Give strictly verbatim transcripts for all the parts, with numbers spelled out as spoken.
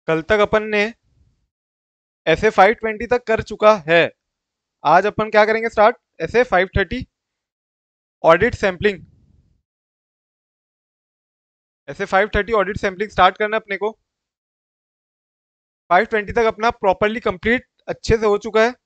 कल तक अपन ने ऐसे फाइव ट्वेंटी तक कर चुका है। आज अपन क्या करेंगे start SA five thirty audit sampling. SA five thirty audit sampling start करना है अपने को। फाइव ट्वेंटी तक अपना प्रॉपरली कंप्लीट अच्छे से हो चुका है।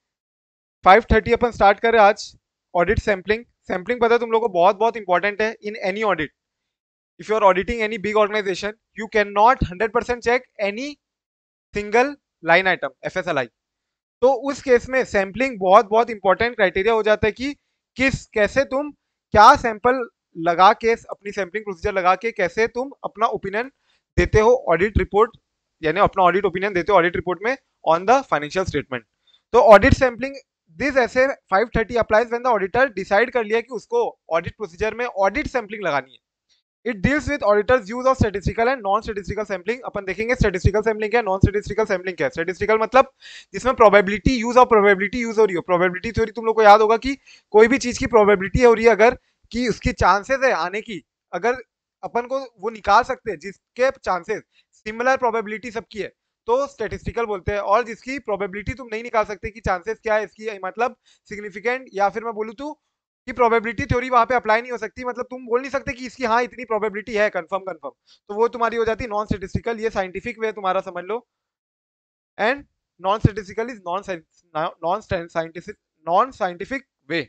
फाइव थर्टी अपन स्टार्ट करें आज ऑडिट सैंपलिंग। सैंपलिंग पता है तुम लोगों को बहुत बहुत इंपॉर्टेंट है in any audit. If you are auditing any big organisation you can not hundred percent check any single line item F S L I. तो उस केस में सैंपलिंग बहुत बहुत इंपॉर्टेंट क्राइटेरिया हो जाता है कि किस कैसे तुम क्या सैंपल लगा के अपनी सैंपलिंग प्रोसीजर लगा के कैसे तुम अपना ओपिनियन देते हो ऑडिट रिपोर्ट, यानी अपना ऑडिट ओपिनियन देते हो ऑडिट रिपोर्ट में ऑन द फाइनेंशियल स्टेटमेंट। तो audit sampling this SA five thirty applies when the auditor decide कर लिया कि उसको ऑडिट प्रोसीजर में ऑडिट सैंपलिंग लगानी है। It deals with auditors use of statistical and non statistical sampling. अपन देखेंगे स्टैटिस्टिकल सैंपलिंग क्या है, नॉन स्टैटिस्टिकल सैंपलिंग क्या है। स्टैटिस्टिकल मतलब जिसमें probability use of probability use हो रही हो। प्रोबेबिलिटी थ्योरी तुम लोग को याद होगा कि कोई भी चीज की प्रोबेबिलिटी हो रही है अगर कि उसकी चांसेस है आने की, अगर अपन को वो निकाल सकते हैं जिसके चांसेस सिमिलर प्रोबेबिलिटी सबकी है तो स्टैटिस्टिकल बोलते हैं। और जिसकी प्रोबेबिलिटी तुम नहीं निकाल सकते कि चांसेस क्या है इसकी, मतलब सिग्निफिकेंट, या फिर मैं बोलूँ तो कि प्रोबेबिलिटी थ्योरी वहां पे अप्लाई नहीं हो सकती, मतलब तुम बोल नहीं सकते कि इसकी हाँ इतनी प्रोबेबिलिटी है कंफर्म कंफर्म। तो वो तुम्हारी हो जाती है नॉन स्टेटिस्टिकल। ये साइंटिफिक वे तुम्हारा समझ लो। And non statistical is non non scientific non scientific way.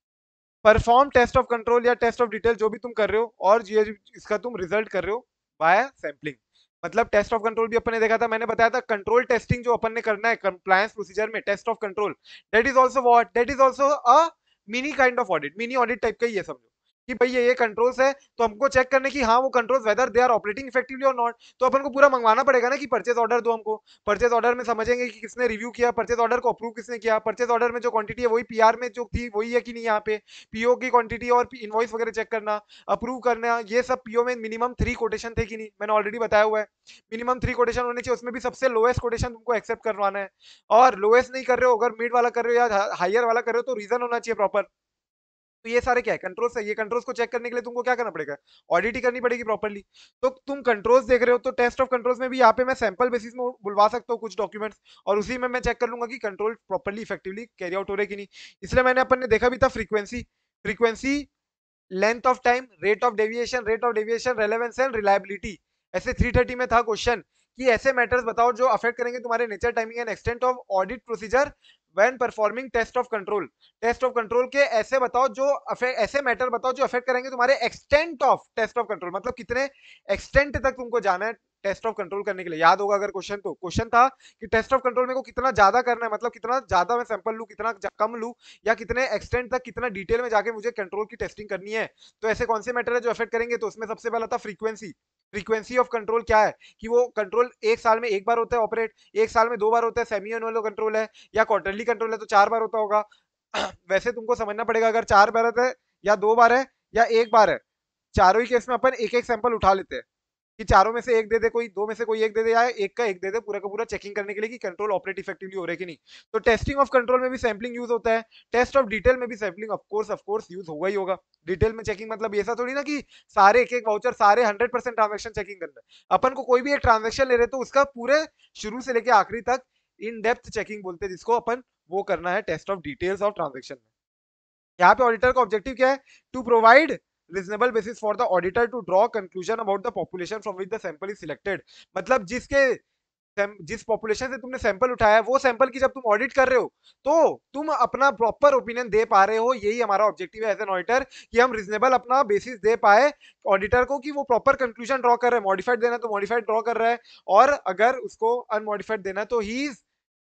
Perform test of control या टेस्ट ऑफ डिटेल जो भी तुम कर रहे हो और ये इसका तुम रिजल्ट कर रहे हो बाय सैंपलिंग। मतलब टेस्ट ऑफ कंट्रोल भी अपन ने देखा था, मैंने बताया था कंट्रोल टेस्टिंग जो अपन ने करना है कंप्लायंस प्रोसीजर में test of control, that is also what, that is also a mini kind of audit, mini audit type का ही है समझो कि भाई ये ये कंट्रोल्स है तो हमको चेक करने की हाँ वो controls whether they are operating effectively और नॉट। तो अपन को पूरा मंगवाना पड़ेगा ना कि परचेज ऑर्डर दो हमको। परचेज ऑर्डर में समझेंगे कि किसने रिव्यू किया, परचेज ऑर्डर को अप्रूव किसने किया, परचेज ऑर्डर में जो क्वांटिटी है वही पीआर में जो थी वही है कि नहीं, यहाँ पे पीओ की क्वांटिटी और इनवॉइस वगैरह चेक करना, अप्रूव करना, ये सब पीओ में मिनिमम थ्री कोटेशन थे कि नहीं, मैंने ऑलरेडी बताया हुआ है। मिनिमम थ्री कोटेशन होने चाहिए, उसमें भी सबसे लोएस्ट कोटेशन तुमको एक्सेप्ट करवाना है। और लोएस्ट नहीं कर रहे हो, अगर मिड वाला कर रहे हो या हायर वाला कर रहे हो तो रीजन होना चाहिए प्रॉपर। तो ये सारे क्या है कंट्रोल्स है। ये कंट्रोल्स को चेक करने के लिए तुमको क्या करना पड़ेगा, ऑडिट ही करनी पड़ेगी प्रॉपर्ली। तो तुम कंट्रोल्स देख रहे हो तो टेस्ट ऑफ कंट्रोल्स में भी यहाँ पे मैं सैंपल बेसिस में बुलवा सकता हूँ कुछ डॉक्यूमेंट्स, और उसी में मैं चेक कर लूंगा कि control properly effectively carry out हो रहे कि नहीं। इसलिए मैंने अपन ने देखा भी था frequency, frequency, length of time, rate of deviation, rate of deviation, relevance and reliability. S A three thirty में था क्वेश्चन कि ऐसे मैटर्स बताओ जो अफेक्ट करेंगे तुम्हारे nature, timing and extent of audit procedure when performing test of control. Test of control के ऐसे बताओ जो ऐसे मैटर बताओ जो अफेक्ट करेंगे तुम्हारे extent of test of control, मतलब कितने एक्सटेंट तक तुमको जाना है टेस्ट ऑफ कंट्रोल करने के लिए। याद होगा अगर क्वेश्चन, तो क्वेश्चन था कि टेस्ट ऑफ कंट्रोल में को कितना ज्यादा करना है, मतलब कितना ज्यादा मैं सैंपल लू, कितना कम लू, या कितने एक्सटेंट तक कितना डिटेल में जाके मुझे कंट्रोल की टेस्टिंग करनी है। तो ऐसे कौन से मैटर है जो अफेक्ट करेंगे, तो उसमें सबसे पहला था फ्रीक्वेंसी। फ्रीक्वेंसी ऑफ कंट्रोल क्या है कि वो कंट्रोल एक साल में एक बार होता है ऑपरेट, एक साल में दो बार होता है, सेमी एनुअल कंट्रोल है, या क्वार्टरली कंट्रोल है तो चार बार होता होगा। वैसे तुमको समझना पड़ेगा अगर चार बार है या दो बार है या एक बार है, चारों ही केस में अपन एक एक सैंपल उठा लेते हैं कि चारों में से एक दे दे कोई, दो में से कोई एक दे दे, या एक का एक दे दे, पूरा का पूरा चेकिंग करने के लिए कि कंट्रोल ऑपरेट इफेक्टिवली हो रहा है कि नहीं। तो टेस्टिंग ऑफ कंट्रोल में भी सैंपलिंग यूज होता है। टेस्ट ऑफ डिटेल में भी sampling of course of course use होगा ही होगा। डिटेल में चेकिंग मतलब ऐसा थोड़ी ना कि सारे एक एक वाउचर सारे हंड्रेड परसेंट ट्रांजेक्शन चेकिंग करना है। अपन को कोई भी एक ट्रांजेक्शन ले रहे तो उसका पूरे शुरू से लेकर आखिरी तक इन डेप्थ चेकिंग बोलते हैं जिसको अपन वो करना है test of details of transaction में। यहाँ पे ऑडिटर का ऑब्जेक्टिव क्या है, to provide reasonable basis for the auditor to draw conclusion about the population from which the sample is selected. मतलब जिसके जिस पॉपुलेशन से तुमने सैंपल उठाया है वो सैंपल की जब तुम ऑडिट कर रहे हो तो तुम अपना प्रॉपर ओपिनियन दे पा रहे हो। यही हमारा ऑब्जेक्टिव है एज एन ऑडिटर कि हम रीजनेबल अपना बेसिस दे पाए ऑडिटर को कि वो प्रॉपर कंक्लूजन ड्रॉ कर रहा है। मॉडिफाइड देना तो मॉडिफाइड ड्रॉ कर रहा है, और अगर उसको अनमॉडिफाइड देना तो ही is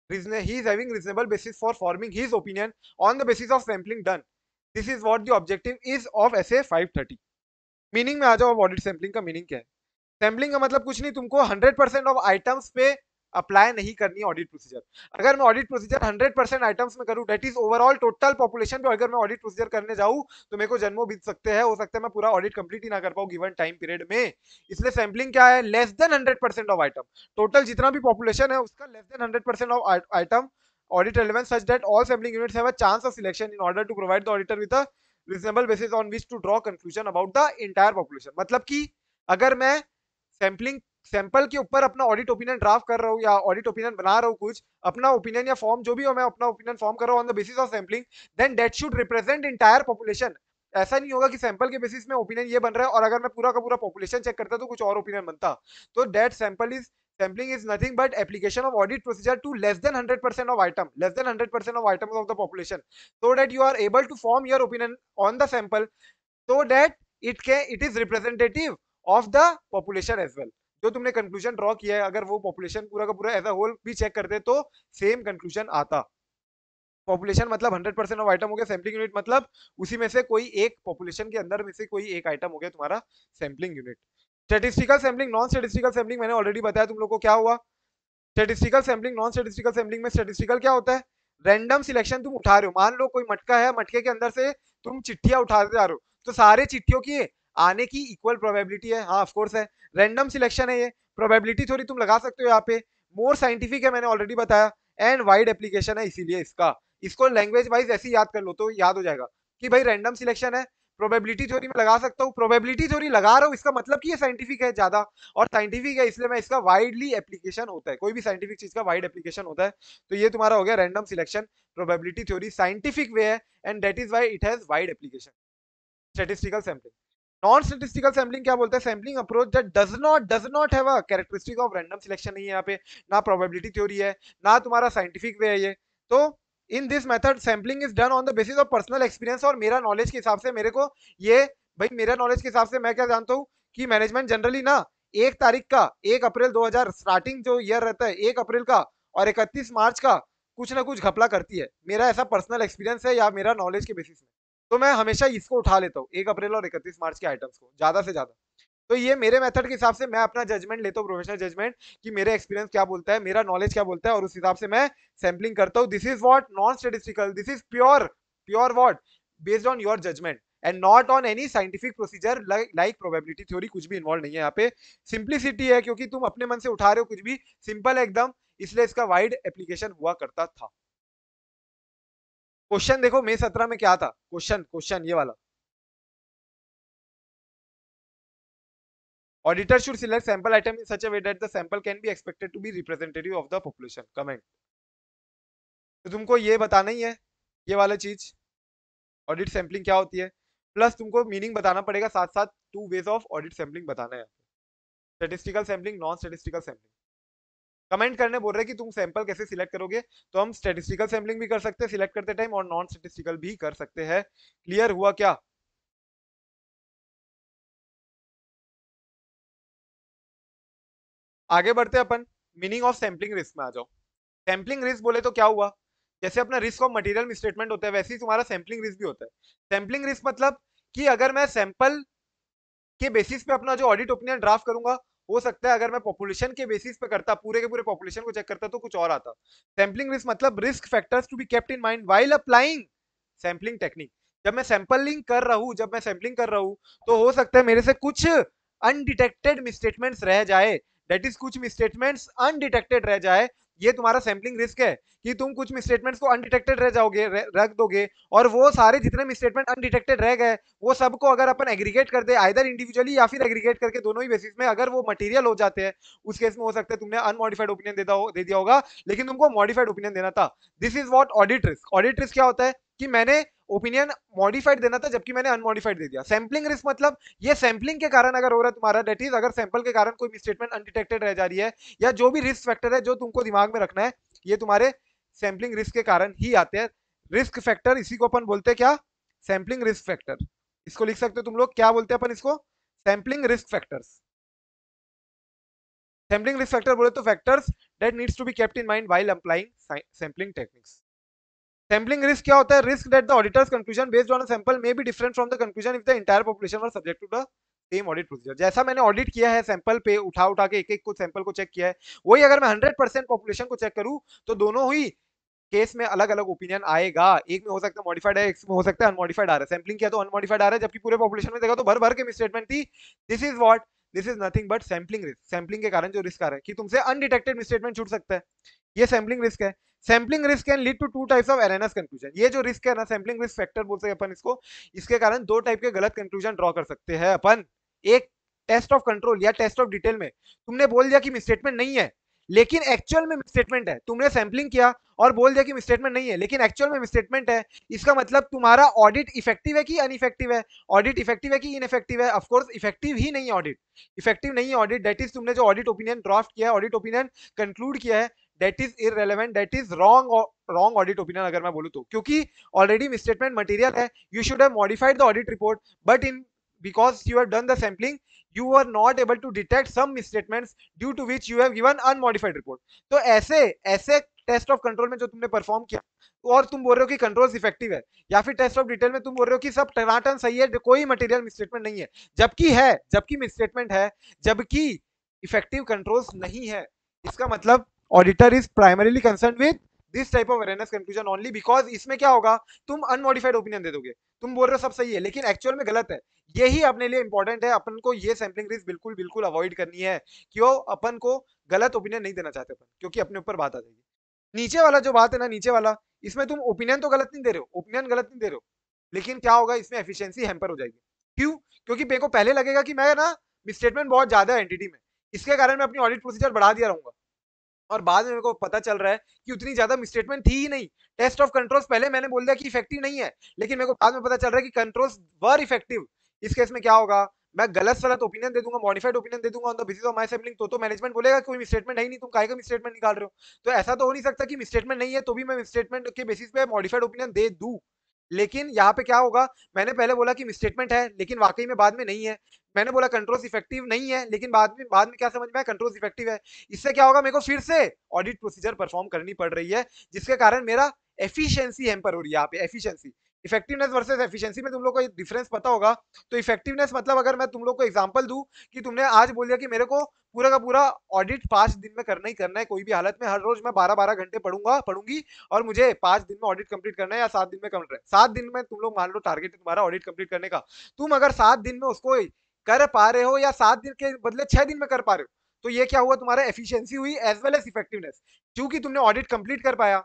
he is having reasonable basis for forming his opinion on the basis of sampling done. This is what the objective is of S A five thirty. Meaning में आ जाओ, अब ऑडिट सैंपलिंग का meaning क्या है। Sampling का मतलब कुछ नहीं, तुमको हंड्रेड परसेंट ऑफ आइटम्स पे अप्लाई नहीं करनी है ऑडिट प्रोसीजर। अगर मैं audit procedure hundred percent items में करूं, that is overall total population पे अगर मैं ऑडिट प्रोसीजर करने जाऊं तो मेरे को जन्मों बीत सकते हैं, हो सकता है मैं पूरा ऑडिट कंप्लीट ही ना कर पाऊं गिवन टाइम पीरियड में। इसलिए सैंपलिंग क्या है, less than hundred percent of item, total जितना भी पॉपुलेशन है उसका less than hundred percent of item audit relevance such that all sampling units have a chance of selection in order to provide the auditor with a reasonable basis on which to draw conclusion about the entire population। मतलब कि अगर मैं sampling sample के ऊपर अपना audit opinion draft कर रहा हूँ या ऑडिट ओपिनियन बना रहा हूँ, कुछ अपना ओपिनियन या फॉर्म जो भी हो, मैं अपना ओपिनियन फॉर्म कर रहा हूँ on the basis of sampling, then that should represent entire population. ऐसा नहीं होगा कि सैंपल के बेसिस में ओपिनियन ये बन रहा है और अगर मैं पूरा का पूरा पॉपुलेशन चेक करता तो कुछ और ओपिनियन बनता। तो that sample is sampling is nothing but application of audit procedure to less than one hundred percent of item, less than one hundred percent of items of the population, so that you are able to form your opinion on the sample, so that it can it is representative of the population as well। जो तुमने conclusion draw किया है, अगर वो population पूरा का पूरा as a whole भी चेक करते तो सेम कंक्लूजन आता। पॉपुलेशन मतलब हंड्रेड परसेंट ऑफ आइटम हो गया, सैम्पलिंग यूनिट मतलब उसी में से कोई एक पॉपुलेशन के अंदर में से कोई एक आइटम हो गया तुम्हारा sampling unit. Statistical sampling, non statistical sampling मैंने ऑलरेडी बताया तुम लोग को क्या हुआ। Statistical sampling, non statistical sampling में स्टेटिस्टिकल क्या होता है, रैंडम सिलेक्शन तुम उठा रहे हो। मान लो कोई मटका है, मटके के अंदर से तुम चिट्ठियां उठाते जा रहे हो, तो सारे चिट्ठियों की आने की इक्वल प्रोबेबिलिटी है, हाँ ऑफ कोर्स है, रैंडम सिलेक्शन है, ये प्रोबेबिलिटी थोड़ी तुम लगा सकते हो यहाँ पे। मोर साइंटिफिक है, मैंने ऑलरेडी बताया, एंड वाइड एप्लीकेशन है, इसीलिए इसका इसको लैंग्वेज वाइज ऐसे याद कर लो तो याद हो जाएगा कि भाई रैंडम सिलेक्शन है, प्रोबेबिलिटी थ्योरी में लगा सकता हूँ, प्रोबेबिलिटी थ्योरी लगा रहा हूँ इसका मतलब कि ये साइंटिफिक है ज्यादा, और साइंटिफिक है इसलिए मैं इसका वाइडली एप्लीकेशन होता है, कोई भी साइंटिफिक चीज का वाइड एप्लीकेशन होता है। तो ये तुम्हारा हो गया random selection, probability theory scientific way है, and that is why it has wide application. Statistical sampling, non statistical sampling क्या बोलते हैं, sampling approach that does not does not have a characteristic of random selection, नहीं है यहाँ पे, ना probability theory है, ना तुम्हारा साइंटिफिक वे है ये। तो in this method sampling is done on the basis of personal experience, और मेरा नॉलेज के हिसाब से मेरे को ये, भाई मेरा नॉलेज के हिसाब से मैं क्या जानता हूँ कि मैनेजमेंट जनरली ना एक तारीख का, एक अप्रैल दो हजार स्टार्टिंग जो ईयर रहता है एक अप्रैल का और इकतीस मार्च का कुछ ना कुछ घपला करती है, मेरा ऐसा पर्सनल एक्सपीरियंस है या मेरा नॉलेज के बेसिस में। तो मैं हमेशा इसको उठा लेता हूँ, एक अप्रैल और इकतीस मार्च के आइटम्स को ज्यादा से ज्यादा। तो ये मेरे मेथड के हिसाब से मैं अपना जजमेंट लेता हूँ, प्रोफेशनल जजमेंट, कि मेरा एक्सपीरियंस क्या बोलता है, मेरा नॉलेज क्या बोलता है, और उस हिसाब से मैं सैम्पलिंग करता हूँ। This is what non statistical, this is pure pure what based on your judgement and not on any scientific procedure like probability theory, कुछ भी इन्वॉल्व नहीं है यहाँ पे। सिंप्लिसिटी है क्योंकि तुम अपने मन से उठा रहे हो कुछ भी, सिंपल है एकदम, इसलिए इसका वाइड एप्लीकेशन हुआ करता था। क्वेश्चन देखो मई सत्रह में क्या था, क्वेश्चन क्वेश्चन ये वाला, auditor should select sample item in such a way that the sample can be expected to be representative of the population, comment। तो तुमको ये बताना ही है ये वाला चीज, ऑडिट सैम्पलिंग क्या होती है, प्लस तुमको मीनिंग बताना पड़ेगा साथ साथ, two ways of audit sampling बताना है, statistical sampling, non statistical sampling. Comment करने बोल रहे हैं कि तुम सैंपल कैसे सिलेक्ट करोगे, तो हम स्टैटिस्टिकल सैम्पलिंग भी कर सकते हैं सिलेक्ट करते टाइम, और नॉन स्टैटिस्टिकल भी कर सकते हैं। क्लियर हुआ क्या? आगे बढ़ते अपन, मीनिंग ऑफ सैम्पलिंग रिस्क में आ जाओ। सैम्पलिंग रिस्क बोले तो क्या हुआ, जैसे अपना रिस्क ऑफ मटेरियल मिसस्टेटमेंट होता है वैसे ही तुम्हारा सैम्पलिंग रिस्क भी होता है। सैम्पलिंग रिस्क मतलब कि अगर मैं सैंपल के बेसिस पे अपना जो ऑडिट ओपिनियन ड्राफ्ट करूंगा, हो सकता है अगर मैं पॉपुलेशन के बेसिस पे करता, पूरे के पूरे पॉपुलेशन को चेक करता तो कुछ और आता। सैम्पलिंग रिस्क मतलब risk factors to be kept in mind while applying sampling technique. जब मैं सैंपलिंग कर रहा हूं जब मैं सैम्पलिंग कर रहा हूं तो हो सकता है मेरे से कुछ अनडिटेक्टेड मिसस्टेटमेंट्स रह जाए, दैट इज कुछ मिसस्टेटमेंट्स अनडिटेक्टेड रह जाए, ये तुम्हारा सैम्पलिंग रिस्क है कि तुम कुछ मिसस्टेटमेंट्स को अनडिटेक्टेड रह जाओगे, रख दोगे, और वो सारे जितने मिसस्टेटमेंट अनडिटेक्टेड रह गए वो सबको अगर अपन एग्रीगेट कर दे आइदर इंडिविजुअली या फिर एग्रीगेट करके दोनों ही बेसिस में, अगर वो मटेरियल हो जाते हैं, उस केस में हो सकता है तुमने अनमॉडिफाइड ओपिनियन देता हो दे दिया होगा, लेकिन तुमको मॉडिफाइड ओपिनियन देना था। This is what audit risk. Audit risk क्या होता है कि मैंने ओपिनियन मॉडिफाइड देना था जबकि मैंने अनमॉडिफाइड दे दिया। सैम्पलिंग रिस्क मतलब ये सैम्पलिंग के कारण अगर हो रहा है तुम्हारा, दैट इज अगर सैंपल के कारण कोई मिसस्टेटमेंट अनडिटेक्टेड रह जा रही है, या जो भी रिस्क फैक्टर है जो तुमको दिमाग में रखना है, ये तुम्हारे सैम्पलिंग रिस्क के कारण ही आते हैं। रिस्क फैक्टर इसी को अपन बोलते हैं क्या, सैम्पलिंग रिस्क फैक्टर। इसको लिख सकते हो तुम लोग, क्या बोलते हैं अपन इसको, sampling risk factors. Sampling risk factor बोले तो factors that needs to be kept in mind while applying sampling techniques. Sampling risk क्या होता है, risk that the auditor's conclusion based on a sample may be different from the conclusion if the entire population were subject to the same audit procedure. जैसा मैंने audit किया है sample पे, उठा उठा के एक एक को सैंपल को चेक किया है, वही अगर मैं हंड्रेड परसेंट पॉपुलेशन को चेक करूं तो दोनों ही केस में अलग अलग ओपिनियन आएगा। एक में हो सकता है मॉडिफाइड है, एक में हो सकता है अनमॉडिफाइड आ रहा है। सैम्पलिंग किया तो अनमॉडिफाइड आ रहा है, जबकि पूरे पॉपुलेशन में देखा तो भर भर के मिसस्टेटमेंट थी। This is what, this is nothing but sampling risk. Sampling के कारण जो रिस्क आ रहा है कि तुमसे अनडिटेक्टेड मिसस्टेटमेंट छूट सकता है, ये सैम्पलिंग रिस्क है। Sampling risk can lead to two types of erroneous conclusion. ये जो रिस्क है ना, सैम्पलिंग रिस्क फैक्टर बोलते हैं अपन इसको, इसके कारण दो टाइप के गलत कंक्लूजन ड्रॉ कर सकते हैं अपन। एक टेस्ट ऑफ कंट्रोल या टेस्ट ऑफ डिटेल में तुमने बोल दिया कि मिसस्टेटमेंट नहीं है, लेकिन एक्चुअल में मिसस्टेटमेंट है, तुमने सैंपलिंग किया और बोल दिया कि मिसस्टेटमेंट नहीं है, लेकिन एक्चुअल में मिसस्टेटमेंट है, इसका मतलब तुम्हारा ऑडिट इफेक्टिव है कि अनइफेक्टिव है? ऑडिट इफेक्टिव है कि इनइफेक्टिव है? ऑफ कोर्स इफेक्टिव ही नहीं है ऑडिट, इफेक्टिव नहीं है ऑडिट। दैट इज तुमने जो ऑडिट ओपिनियन ड्राफ्ट किया है, ऑडिट ओपिनियन कंक्लूड किया है, that is irrelevant, that is wrong, wrong audit opinion अगर मैं बोलूं तो, क्योंकि ऑलरेडी मिसस्टेटमेंट मटेरियल है, you should have modified the audit report, but in because you have done the sampling you were not able to detect some misstatements due to which you have given unmodified report। तो ऐसे ऐसे test of control में जो तुमने perform किया और तुम बोल रहे हो कि कंट्रोल्स इफेक्टिव है, या फिर टेस्ट ऑफ डिटेल में तुम बोल रहे हो कि सब टनाटन सही है, कोई मटेरियल मिसस्टेटमेंट नहीं है, जबकि है, जबकि मिसस्टेटमेंट है, जबकि इफेक्टिव कंट्रोल्स नहीं है। इसका मतलब auditor is primarily concern with this type of awareness conclusion only, because इसमें क्या होगा, तुम अनमॉडिफाइड ओपिनियन दे दोगे, तुम बोल रहे हो सब सही है लेकिन एक्चुअल में गलत है। यही अपने लिए इंपॉर्टेंट है, अपन को ये सैम्पलिंग रिस्क बिल्कुल बिल्कुल अवॉइड करनी है, क्यों? अपन को गलत ओपिनियन नहीं देना चाहते अपन, क्योंकि अपने ऊपर बात आ जाएगी। नीचे वाला जो बात है ना, नीचे वाला, इसमें तुम ओपिनियन तो गलत नहीं दे रहे हो, ओपिनियन गलत नहीं दे रहे हो, लेकिन क्या होगा, इसमें एफिशिएंसी हैम्पर हो जाएगी। क्यों? क्योंकि मेरे को पहले लगेगा कि मैं ना मिसस्टेटमेंट बहुत ज्यादा है एंटिटी में, इसके कारण मैं अपनी ऑडिट प्रोसीजर बढ़ा दिया रहूंगा, और बाद में मेरे को पता चल रहा है कि उतनी ज्यादा मिसस्टेटमेंट थी ही नहीं। टेस्ट ऑफ कंट्रोल्स पहले मैंने बोल दिया कि इफेक्टिव नहीं है, लेकिन मेरे को बाद में पता चल रहा है कि कंट्रोल्स वर इफेक्टिव। इस केस में क्या होगा, मैं गलत सलत ओपिनियन दे दूंगा, मॉडिफाइड ओपिनियन दे दूंगा on the basis of my sampling, तो तो मैनेजमेंट बोलेगा कोई मिसस्टेटमेंट है ही नहीं, तुम काहे का मिसस्टेटमेंट निकाल रहे हो? तो ऐसा तो हो नहीं सकता कि मिसस्टेटमेंट नहीं है तो भी मैं मिसस्टेटमेंट के बेसिस पे मॉडिफाइड ओपिनियन दे दूं। लेकिन यहाँ पे क्या होगा, मैंने पहले बोला कि मिसस्टेटमेंट है लेकिन वाकई में बाद में नहीं है, मैंने बोला कंट्रोल्स इफेक्टिव नहीं है लेकिन बाद में बाद में क्या समझ में आया, कंट्रोल्स इफेक्टिव है। इससे क्या होगा, मेरे को फिर से ऑडिट प्रोसीजर परफॉर्म करनी पड़ रही है, जिसके कारण मेरा एफिशिएंसी हैम्पर हो रही है। यहाँ पे एफिशिएंसी, इफेक्टिवनेस वर्सेस एफिशिएंसी में तुम लोग को डिफरेंस पता होगा। तो इफेक्टिवनेस मतलब अगर मैं तुम लोग को एग्जांपल दूं कि तुमने आज बोल दिया कि मेरे को पूरा का पूरा ऑडिट पांच दिन में करना ही करना है, कोई भी हालत में, हर रोज मैं बारह बारह घंटे पढ़ूंगा पढ़ूंगी और मुझे पांच दिन में ऑडिट कंप्लीट करना है, या सात दिन में करना है, सात दिन में तुम लोग मान लो टारगेट है तुम्हारा ऑडिट कंप्लीट करने का, तुम अगर सात दिन में उसको कर पा रहे हो या सात दिन के बदले छह दिन में कर पा रहे हो, तो ये क्या हुआ, तुम्हारा एफिशिएंसी हुई एज वेल एज इफेक्टिवनेस, क्योंकि तुमने ऑडिट कंप्लीट कर पाया।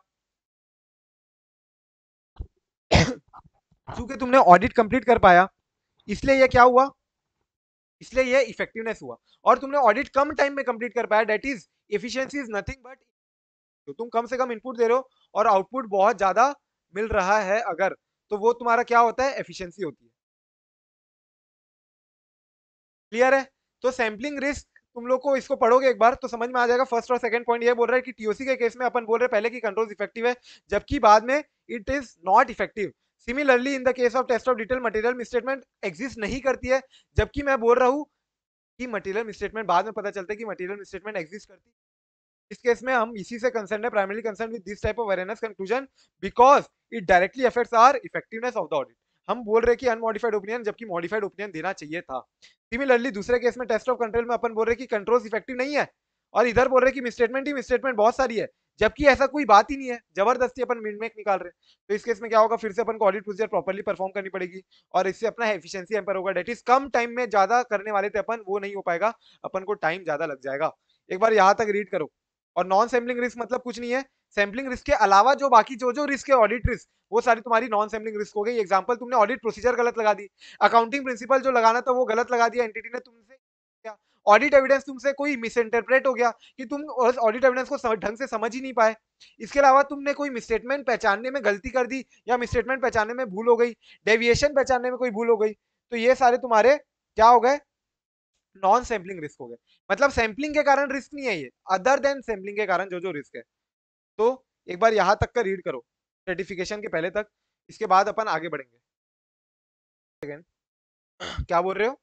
क्योंकि तुमने ऑडिट कंप्लीट कर पाया, इसलिए ये क्या हुआ, इसलिए ये इफेक्टिवनेस हुआ। और तुमने ऑडिट कम टाइम में कंप्लीट कर पाया, that is efficiency is nothing but, तो तुम कम से कम इनपुट दे रहे हो और आउटपुट बहुत ज्यादा मिल रहा है अगर, तो वो तुम्हारा क्या होता है, एफिशिएंसी होती है। क्लियर है? तो सैम्पलिंग रिस्क तुम लोग को इसको पढ़ोगे एक बार तो समझ में आ जाएगा। फर्स्ट और सेकंड पॉइंट ये बोल रहा है कि टीओसी के केस में अपन बोल रहे हैं पहले कि कंट्रोल इफेक्टिव है, जबकि बाद में it is not effective. Similarly in the case of test of detail material misstatement exist नहीं करती है, जबकि मैं बोल रहा हूँ कि मटेरियल मिसस्टेटमेंट बाद में पता चलता है कि मटेरियल मिसस्टेटमेंट एग्जिस्ट करती है। इस केस में हम इसी से कंसर्न है, primary concern with this type of awareness conclusion, because it directly affects our effectiveness of the audit. हम बोल रहे हैं कि अनमॉडिफाइड ओपिनियन, जबकि मॉडिफाइड ओपिनियन देना चाहिए था। सिमिलरली दूसरे केस में टेस्ट ऑफ कंट्रोल में अपन बोल रहे हैं कि कंट्रोल्स इफेक्टिव नहीं है, और इधर बोल रहे हैं कि मिसस्टेटमेंट ही मिसस्टेटमेंट बहुत सारी है, जबकि ऐसा कोई बात ही नहीं है, जबरदस्ती अपन मिडमेक निकाल रहे हैं। तो इस केस में क्या होगा, फिर से अपन को ऑडिट प्रोसीजर प्रॉपर्ली परफॉर्म करनी पड़ेगी, और इससे अपना एफिशिएंसी हैम्पर होगा, डेट इज कम टाइम में ज्यादा करने वाले थे अपन, वो नहीं हो पाएगा, अपन को टाइम ज्यादा लग जाएगा। एक बार यहाँ तक रीड करो। और नॉन सैम्पलिंग रिस्क मतलब कुछ नहीं है, सैम्पलिंग रिस्क के अलावा जो बाकी जो जो रिस्क है ऑडिट रिस्क, वो सारी तुम्हारी नॉन सैम्पलिंग रिस्क हो गई। एग्जांपल, तुमने ऑडिट प्रोसीजर गलत लगा दी, अकाउंटिंग प्रिंसिपल जो लगाना था वो गलत लगा दिया एंटिटी ने तुमसे, क्या ऑडिट एविडेंस तुमसे कोई मिस इंटरप्रेट हो गया कि तुम ऑडिट एविडेंस को ढंग से समझ ही नहीं पाए। इसके अलावा तुमने कोई मिसस्टेटमेंट पहचानने में गलती कर दी, या मिसस्टेटमेंट पहचानने में भूल हो गई, डेविएशन पहचानने में कोई भूल हो गई, तो ये सारे तुम्हारे क्या हो गए, नॉन सैम्पलिंग रिस्क हो गए। मतलब सैम्पलिंग के कारण रिस्क नहीं है ये, अदर देन सैम्पलिंग के कारण जो जो रिस्क है। तो एक बार यहां तक का रीड करो, सर्टिफिकेशन के पहले तक, इसके बाद अपन आगे बढ़ेंगे। क्या बोल रहे हो?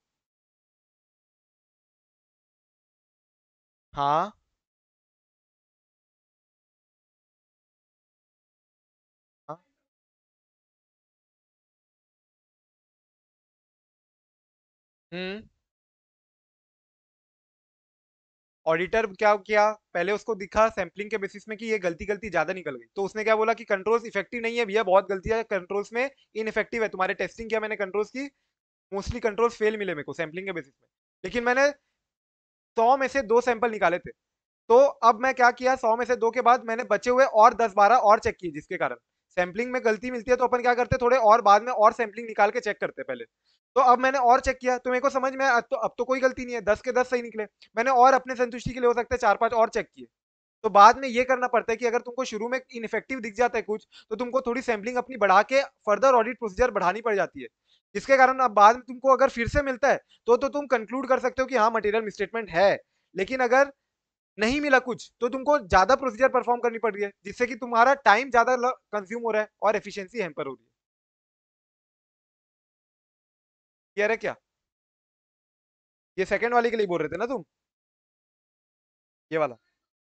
हाँ। हाँ। हम्म। ऑडिटर क्या किया, पहले उसको दिखा सैम्पलिंग के बेसिस में कि ये गलती गलती ज्यादा निकल गई, तो उसने क्या बोला कि कंट्रोल्स इफेक्टिव नहीं है भैया, बहुत गलती है कंट्रोल्स में, इनइफेक्टिव है, तुम्हारे टेस्टिंग किया मैंने कंट्रोल्स की, मोस्टली कंट्रोल्स फेल मिले मेरे को सैम्पलिंग के बेसिस में, लेकिन मैंने सौ में से दो सैंपल निकाले थे। तो अब मैं क्या किया, सौ में से दो के बाद मैंने बचे हुए और दस बारह और चेक किए, जिसके कारण सैम्पलिंग में गलती मिलती है तो अपन क्या करते हैं, थोड़े और बाद में और सैम्पलिंग निकाल के चेक करते हैं पहले। तो अब मैंने और चेक किया तो मेरे को समझ में आया, अब तो अब तो कोई गलती नहीं है, दस के दस सही निकले। मैंने और अपने संतुष्टि के लिए हो सकता है चार पांच और चेक किए। तो बाद में ये करना पड़ता है कि अगर तुमको शुरू में इनफेक्टिव दिख जाता है कुछ, तो तुमको थोड़ी सैम्पलिंग अपनी बढ़ा के फर्दर ऑडिट प्रोसीजर बढ़ानी पड़ जाती है, जिसके कारण अब बाद में तुमको अगर फिर से मिलता है तो तो तुम कंक्लूड कर सकते हो कि हाँ मटेरियल मिसस्टेटमेंट है। लेकिन अगर नहीं मिला कुछ तो तुमको ज्यादा प्रोसीजर परफॉर्म करनी पड़ रही है, जिससे कि तुम्हारा टाइम ज्यादा कंज्यूम हो रहा है और एफिशिएंसी हैम्पर हो रही है। क्लियर है क्या? ये सेकंड वाले के लिए बोल रहे थे ना तुम, ये वाला।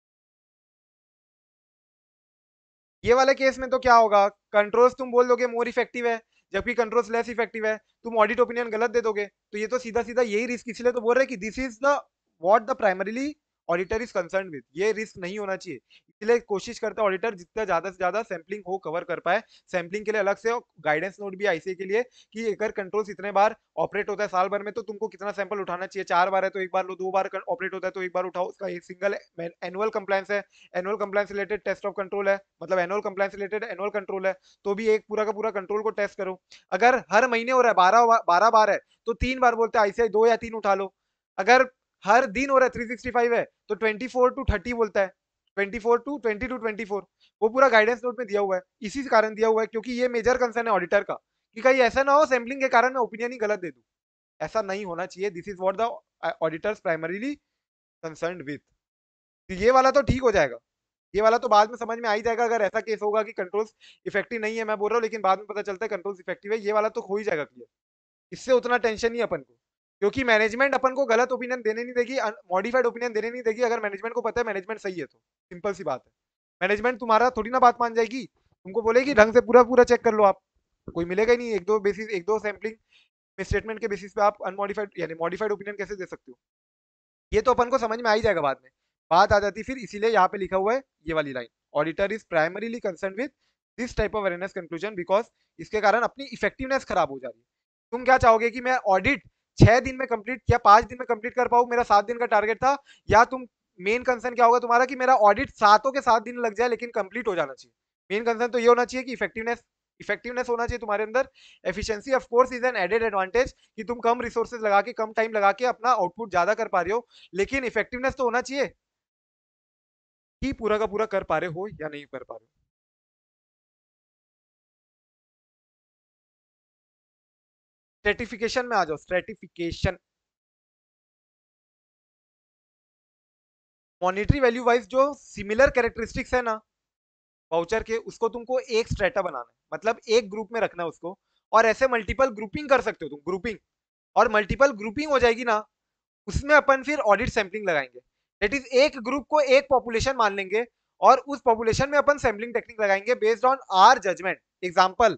ये वाले केस में तो क्या होगा, कंट्रोल्स तुम बोल दोगे मोर इफेक्टिव है, जबकि कंट्रोल्स लेस इफेक्टिव है, तुम ऑडिट ओपिनियन गलत दे दोगे। तो ये तो सीधा सीधा यही रिस्क, इसलिए तो बोल रहे हैं कि this is the what the primarily auditor is concern with, ये रिस्क नहीं होना चाहिए। इसलिए कोशिश करता है ऑडिटर जितना ज्यादा से ज्यादा सैम्पलिंग हो कवर कर पाए। सैम्पलिंग के लिए अलग से गाइडेंस नोट भी आईसीए के लिए कि अगर कंट्रोल्स इतने बार ऑपरेट होता है साल भर में, तो तुमको कितना सैंपल उठाना चाहिए, चार बार है तो एक बार लो, दो बार ऑपरेट होता है तो एक बार उठाओ। उसका एक सिंगल एनुअल कंप्लायंस है, annual compliance related test of control है, मतलब annual compliance related annual control है, तो भी एक पूरा का पूरा कंट्रोल को टेस्ट करो। अगर हर महीने हो रहा है, बारह बारह बार है, तो तीन बार बोलते हैं आईसीआई दो या तीन उठा लो। अगर हर दिन हो रहा है थ्री सिक्सटी फाइव है, तो ट्वेंटी फोर टू थर्टी बोलता है, twenty four to twenty two twenty four, वो पूरा गाइडेंस नोट में दिया हुआ है। इसी कारण दिया हुआ है क्योंकि ये मेजर कंसर्न है ऑडिटर का, कि कहीं ऐसा ना हो सैम्पलिंग के कारण मैं ओपिनियन ही गलत दे दूं। ऐसा नहीं होना चाहिए। This is what the auditors primarily concerned with. ये वाला तो ठीक हो जाएगा, ये वाला तो बाद में समझ में आ ही जाएगा। अगर ऐसा केस होगा कि कंट्रोल्स इफेक्टिव नहीं है, मैं बोल रहा हूँ, लेकिन बाद में पता चलता है कंट्रोल्स इफेक्टिव है, ये वाला तो हो ही जाएगा क्लियर। इससे उतना टेंशन नहीं अपन को, क्योंकि मैनेजमेंट अपन को गलत ओपिनियन देने नहीं देगी, मॉडिफाइड ओपिनियन देने नहीं देगी। अगर मैनेजमेंट को पता है मैनेजमेंट सही है तो सिंपल सी बात है। मैनेजमेंट तुम्हारा थोड़ी ना बात मान जाएगी, तुमको बोलेगी ढंग से पूरा पूरा चेक कर लो आप, कोई मिलेगा ही नहीं। एक दो बेसिस, एक दो सैम्पलिंग स्टेटमेंट के बेसिस पे आप अनमॉडिफाइड यानी मॉडिफाइड ओपिनियन कैसे दे सकते हो? ये तो अपन को समझ में आ ही जाएगा बाद में, बात आ जाती फिर। इसीलिए यहाँ पे लिखा हुआ है ये वाली line, auditor is primarily concern with this type of awareness conclusion because इसके कारण अपनी इफेक्टिवनेस खराब हो जा रही है। तुम क्या चाहोगे कि मैं ऑडिट छह दिन में कंप्लीट या पांच दिन में कंप्लीट कर पाऊं, मेरा सात दिन का टारगेट था, या तुम मेन कंसर्न क्या होगा तुम्हारा कि मेरा ऑडिट सातों के सात दिन लग जाए लेकिन कंप्लीट हो जाना चाहिए। मेन कंसर्न तो ये होना चाहिए कि इफेक्टिवनेस इफेक्टिवनेस होना चाहिए तुम्हारे अंदर। Efficiency of course is an added advantage, कि तुम कम रिसोर्सेज लगा के कम टाइम लगा के अपना आउटपुट ज्यादा कर पा रहे हो, लेकिन इफेक्टिवनेस तो होना चाहिए कि पूरा का पूरा कर पा रहे हो या नहीं कर पा रहे हो। स्ट्रेटिफिकेशन में आ जाओ, स्ट्रेटिफिकेशन। मॉनिटरी वैल्यू वाइज जो सिमिलर कैरेक्टरिस्टिक्स है ना वाउचर के, उसको तुमको एक स्ट्रेटा बनाना है, मतलब एक ग्रुप में रखना है उसको। और ऐसे मल्टीपल ग्रुपिंग कर सकते हो तुम, ग्रुपिंग। और मल्टीपल ग्रुपिंग हो जाएगी ना, उसमें अपन फिर ऑडिट सैम्पलिंग लगाएंगे। दैट इज एक ग्रुप को एक पॉपुलेशन मान लेंगे, और उस पॉपुलेशन में अपन सैम्पलिंग टेक्निक लगाएंगे based on our judgement. Example,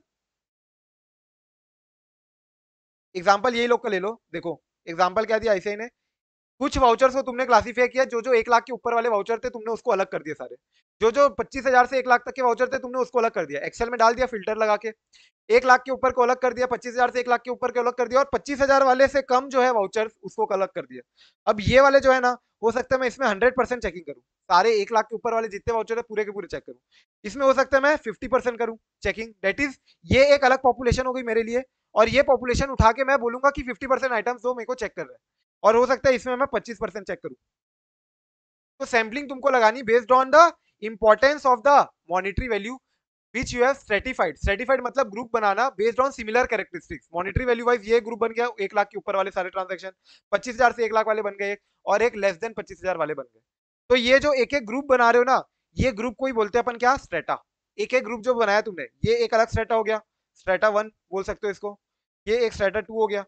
example यही लोग का ले लो, देखो एग्जाम्पल क्या दिया आईसीआई ने। कुछ वाउचर्स को तुमने क्लासीफाई किया, जो जो एक लाख के ऊपर वाले वाउचर थे तुमने उसको अलग कर दिया सारे। जो जो पच्चीस हजार से एक लाख तक के वाउचर थे तुमने उसको अलग कर दिया, एक्सेल में डाल दिया फिल्टर लगा के। एक लाख के ऊपर को अलग कर दिया, पच्चीस हजार से एक लाख के ऊपर को अलग कर दिया, और पच्चीस हजार वाले से कम जो है वाउचर उसको अलग कर दिया। अब ये वाले जो है ना, हो सकता है मैं इसमें हंड्रेड परसेंट चेकिंग करूँ, सारे एक लाख के ऊपर वाले जितने वाउचर है पूरे के पूरे चेक करूँ। इसमें हो सकता है मैं फिफ्टी परसेंट करूँ चेकिंग, दैट इज ये एक अलग पॉपुलेशन हो गई मेरे लिए। और ये पॉपुलेशन उठा के मैं बोलूंगा कि फिफ्टी परसेंट आइटम्स दो मेरे को चेक कर रहे हैं, और हो सकता है इसमें मैं पच्चीस परसेंट चेक करूँ। तो सैम्पलिंग तुमको लगानी based on the importance of the monetary value which you have stratified. Stratified मतलब ग्रुप बनाना based on similar characteristics. Monetary value wise ये ग्रुप बन गया, एक लाख के ऊपर वाले सारे ट्रांजेक्शन, पच्चीस हजार से एक लाख वाले बन गए, और एक लेस देन पच्चीस हजार वाले बन गए। तो ये जो एक एक ग्रुप बना रहे हो ना, ये ग्रुप को ही बोलते हैं अपन क्या, स्ट्रेटा। एक एक ग्रुप जो बनाया तुमने, ये एक अलग स्ट्रेटा हो गया, स्ट्रेटा वन बोल सकते हो इसको। ये एक स्ट्रेटा टू हो गया,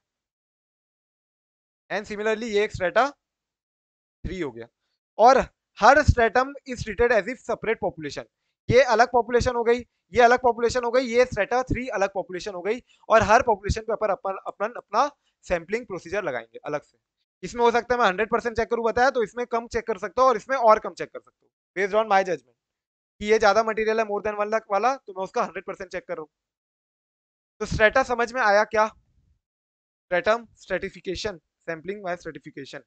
एंड सिमिलरली ये एक स्ट्रेटा थ्री हो गया। और हर stratum is treated as if separate population. ये अलग पॉपुलेशन हो गई, ये अलग पॉपुलेशन हो गई, ये स्ट्रेटा थ्री अलग पॉपुलेशन हो गई। और हर पॉपुलेशन पे अपन अपन अपन अपना सैम्पलिंग प्रोसीजर लगाएंगे अलग से। इसमें हो सकता है मैं हंड्रेड परसेंट चेक करूँ बताया, तो इसमें कम चेक कर सकता हूँ, और इसमें और कम चेक कर सकता हूँ बेस्ड ऑन माई जजमेंट, कि ये ज्यादा मटेरियल है मोर देन वन लाख वाला, तो मैं उसका हंड्रेड परसेंट चेक कर रहा हूँ। तो स्ट्रेटा समझ में आया क्या? Stratum, stratification, sampling by stratification.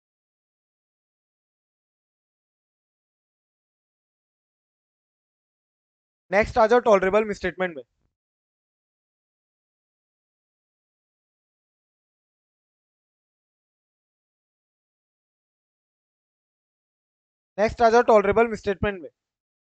Next आ जाओ टॉलरेबल मिसस्टेटमेंट में। नेक्स्ट आ जाओ टॉलरेबल मिसस्टेटमेंट में।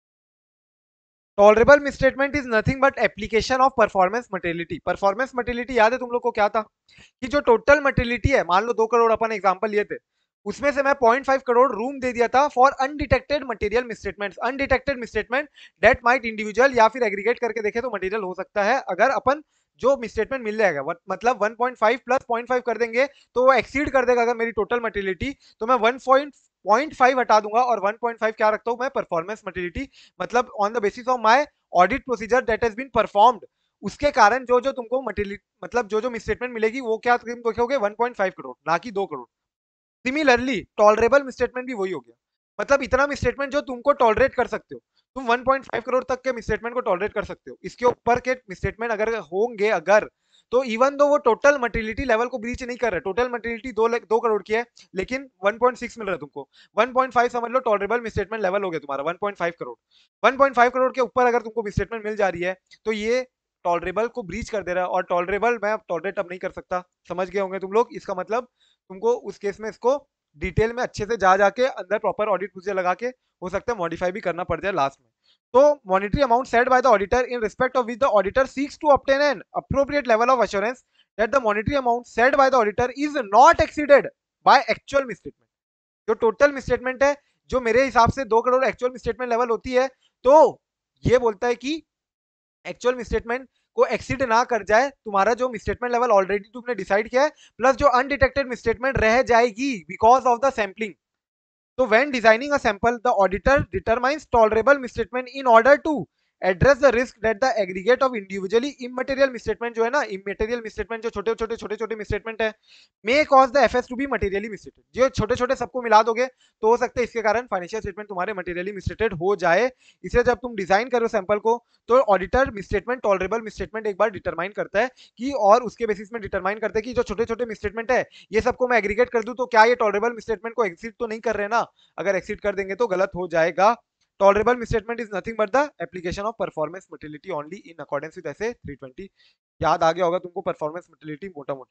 Tolerable misstatement is nothing but application of performance materiality. Performance materiality याद है तुम लोग को क्या था कि जो टोटल मटेरियलिटी है, मान लो दो करोड़ अपन एग्जांपल लिए थे, उसमें से मैं पॉइंट फाइव करोड़ रूम दे दिया था for undetected material misstatements. Undetected misstatement that might individual या फिर एग्रीगेट करके देखे तो मटेरियल हो सकता है। अगर अपन जो मिसस्टेटमेंट मिल जाएगा मतलब one point five plus point five कर देंगे तो वो एक्सीड कर देगा अगर मेरी टोटल मटेरियलिटी, तो मैं वन पॉइंट फाइव हटा दूंगा और वन पॉइंट फाइव क्या रखता हूं मैं, परफॉर्मेंस मटेरियलिटी। मतलब on the basis of my audit procedure that has been performed, उसके कारण जो जो तुमको मटेरियल मतलब जो जो मिसस्टेटमेंट मिलेगी वो क्या तुम देखोगे वन पॉइंट फाइव करोड़ ना कि दो करोड़। सिमिलरली टॉलरेबल मिसस्टेटमेंट भी वही हो गया, मतलब इतना मिसस्टेटमेंट जो तुमको टॉलरेट कर सकते हो, तुम वन पॉइंट फाइव करोड़ तक के मिसस्टेटमेंट को टॉलरेट कर सकते हो। इसके ऊपर के मिसस्टेटमेंट अगर होंगे अगर, तो इवन दो वो टोटल मटेरियलिटी लेवल को ब्रीच नहीं कर रहे, टोटल मटेरियलिटी दो दो करोड़ की है लेकिन वन पॉइंट सिक्स मिल रहा है तुमको, वन पॉइंट फाइव समझ लो टॉलरेबल मिसस्टेटमेंट लेवल हो गया तुम्हारा one point five crore. One point five crore के ऊपर अगर तुमको मिसस्टेटमेंट मिल जा रही है तो ये टॉलरेबल को ब्रीच कर दे रहा है, और टॉलरेबल मैं टॉलरेट अब नहीं कर सकता। समझ गए होंगे तुम लोग, इसका मतलब तुमको उस केस में इसको डिटेल में अच्छे से जा जाके अंदर प्रॉपर ऑडिट प्रोसीजर लगा के हो सकता है मॉडिफाई भी करना पड़ जाए लास्ट में। तो monetary amount set by the auditor in respect of which the auditor seeks to obtain an appropriate level of assurance that the monetary amount set by the auditor is not exceeded by actual misstatement. जो total misstatement है जो मेरे हिसाब से दो crore actual misstatement level होती है, तो ये बोलता है कि एक्चुअल मिसस्टेटमेंट को एक्सीड ना कर जाए तुम्हारा जो मिसस्टेटमेंट लेवल ऑलरेडी तुमने डिसाइड किया है, प्लस जो अनडिटेक्टेड मिसस्टेटमेंट रह जाएगी because of the sampling. So when designing a sample, the auditor determines tolerable misstatement in order to address the risk that the aggregate of individually immaterial misstatement जो है ना, immaterial misstatement जो छोटे छोटे छोटे छोटे misstatement है, may cause the F S to be materially misstated। जो छोटे छोटे सबको मिला दोगे तो हो सकता है इसके कारण फाइनेंशियल स्टेटमेंट तुम्हारे materially misstated हो जाए। इसलिए जब तुम डिजाइन करो सैंपल को तो ऑडिटर मिसस्टेटमेंट टॉलरेबल मिसस्टेटमेंट एक बार डिटरमाइन करता है कि, और उसके बेसिस में डिटरमाइन करता है कि जो छोटे छोटे मिसस्टेटमेंट है ये सबको मैं एग्रीगेट कर दूं तो क्या ये टॉलरेबल मिसस्टेटमेंट को एक्सीड तो नहीं कर रहे ना, अगर एक्सीड कर देंगे तो गलत हो जाएगा। Tolerable misstatement is nothing but the application of performance materiality only in accordance with S A three twenty. याद आ गया होगा तुमको परफॉर्मेंस मटेरियलिटी मोटा मोटी।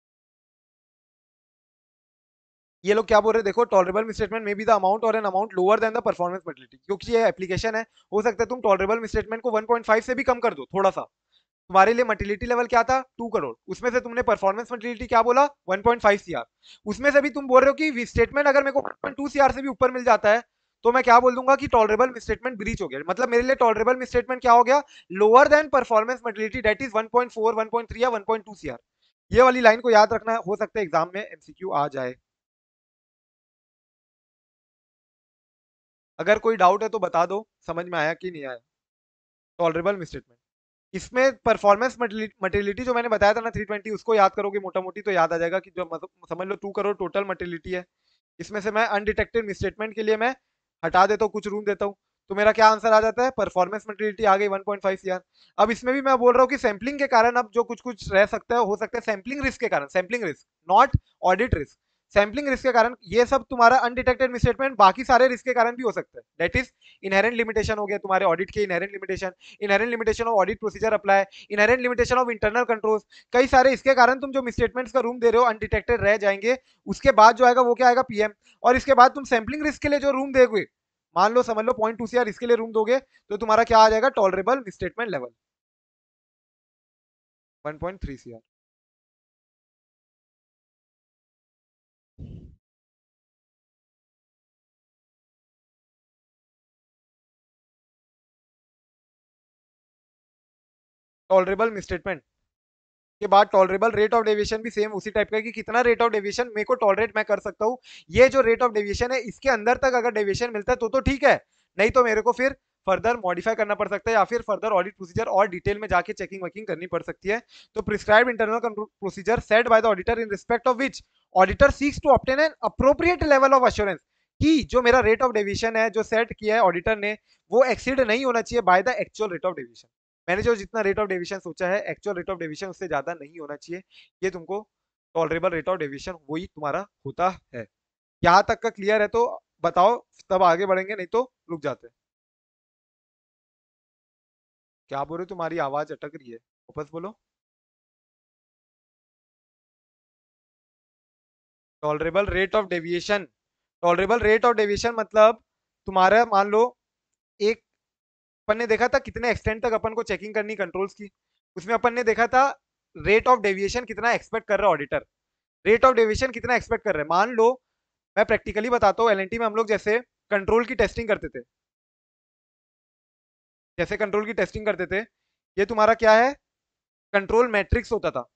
ये लोग क्या बोल रहे हैं देखो, tolerable misstatement may be the amount or an amount lower than the performance materiality, क्योंकि ये एप्लीकेशन है हो सकता है तुम टॉलरेबल मिसस्टेटमेंट को वन पॉइंट फाइव से भी कम कर दो थोड़ा सा। तुम्हारे लिए मटेरियलिटी लेवल क्या था टू करोड़, उसमें से तुमने परफॉर्मेंस मटेरियलिटी क्या बोला वन पॉइंट फाइव सीआर, उसमें से भी तुम बोल रहे हो कि स्टेटमेंट अगर मेरे को वन पॉइंट टू सीआर से भी ऊपर मिल जाता है तो मैं क्या बोल दूंगा कि टॉलरेबल मिसस्टेटमेंट ब्रीच हो गया। मतलब मेरे लिए टॉलरेबल मिसस्टेटमेंट क्या हो गया, lower than performance materiality that is one point four one point three या वन पॉइंट टू सीआर। ये वाली लाइन को याद रखना, हो सकता है एग्जाम में एमसीक्यू आ जाए। अगर कोई डाउट है तो बता दो समझ में आया कि नहीं आया। टॉलरेबल मिसस्टेटमेंट इसमें परफॉर्मेंस मटेरियलिटी जो मैंने बताया था ना थ्री ट्वेंटी, उसको याद करोगे मोटा मोटी तो याद आ जाएगा कि जो समझ लो टू करोड़ टोटल मटेरियलिटी है, इसमें से मैं अनडिटेक्टेड मिसस्टेटमेंट के लिए मैं हटा देता हूँ कुछ रूम देता हूँ, तो मेरा क्या आंसर आ जाता है परफॉर्मेंस मटेरियलिटी आ गई वन पॉइंट फाइव सीआर। अब इसमें भी मैं बोल रहा हूँ कि सैम्पलिंग के कारण अब जो कुछ कुछ रह सकता है हो सकता है सैम्पलिंग रिस्क के कारण, sampling risk not audit risk, sampling risk के कारण ये सब तुम्हारा अनडिटेक्टेड मिसस्टेटमेंट बाकी सारे रिस्क के कारण भी हो सकता है। दैट इज इनहेरेंट लिमिटेशन हो गया तुम्हारे ऑडिट के, inherent limitation, inherent limitation of audit procedure apply, inherent limitation of internal controls, कई सारे इसके कारण तुम जो मिसस्टेटमेंट्स का रूम दे रहे हो अनडिटेक्टेड रह जाएंगे। उसके बाद जो आएगा वो क्या आएगा पीएम, और इसके बाद तुम सैम्पलिंग रिस्क के लिए जो रूम दोगे, मान लो समझ लो पॉइंट टू सीआर इसके लिए रूम दोगे तो तुम्हारा क्या आ जाएगा tolerable misstatement level one point three CR. Tolerable misstatement के बाद टॉलरेबल रेट ऑफ डेविएशन भी सेम उसी टाइप का है कि कितना रेट ऑफ डेविएशन मेरे को टॉलरेट मैं कर सकता हूँ। ये जो रेट ऑफ डेविएशन है इसके अंदर तक अगर डेविएशन मिलता है तो तो ठीक है, नहीं तो मेरे को फिर फर्दर मॉडिफाई करना पड़ सकता है या फिर फर्दर ऑडिट प्रोसीजर और डिटेल में जाके चेकिंग वकिंग करनी पड़ सकती है। तो prescribe internal procedure set by the auditor in respect of which auditor seeks to obtain an appropriate level of assurance, कि जो मेरा रेट ऑफ डेविएशन है जो सेट किया है ऑडिटर ने वो एक्सीड नहीं होना चाहिए by the actual rate of deviation. मैंने जो जितना रेट ऑफ डेविएशन सोचा है एक्चुअल रेट ऑफ डेविएशन उससे ज्यादा नहीं होना चाहिए। ये तुमको टॉलरेबल रेट ऑफ डेविएशन वही तुम्हारा होता है। यहाँ तक का क्लियर है तो बताओ, तब आगे बढ़ेंगे नहीं तो रुक जाते हैं। क्या बोल रहे हो, तुम्हारी आवाज अटक रही है, वापस बोलो। Tolerable rate of deviation, tolerable rate of deviation मतलब तुम्हारा मान लो एक अपन ने देखा था कितने एक्सटेंड तक अपन को चेकिंग करनी कंट्रोल्स की, उसमें अपन ने देखा था रेट ऑफ डेविएशन कितना एक्सपेक्ट कर रहा है ऑडिटर, रेट ऑफ डेविएशन कितना एक्सपेक्ट कर रहे हैं। मान लो मैं प्रैक्टिकली बताता हूँ, एलएनटी में हम लोग जैसे कंट्रोल की टेस्टिंग करते थे, जैसे कंट्रोल की टेस्टिंग करते थे, ये तुम्हारा क्या है, कंट्रोल मैट्रिक्स होता था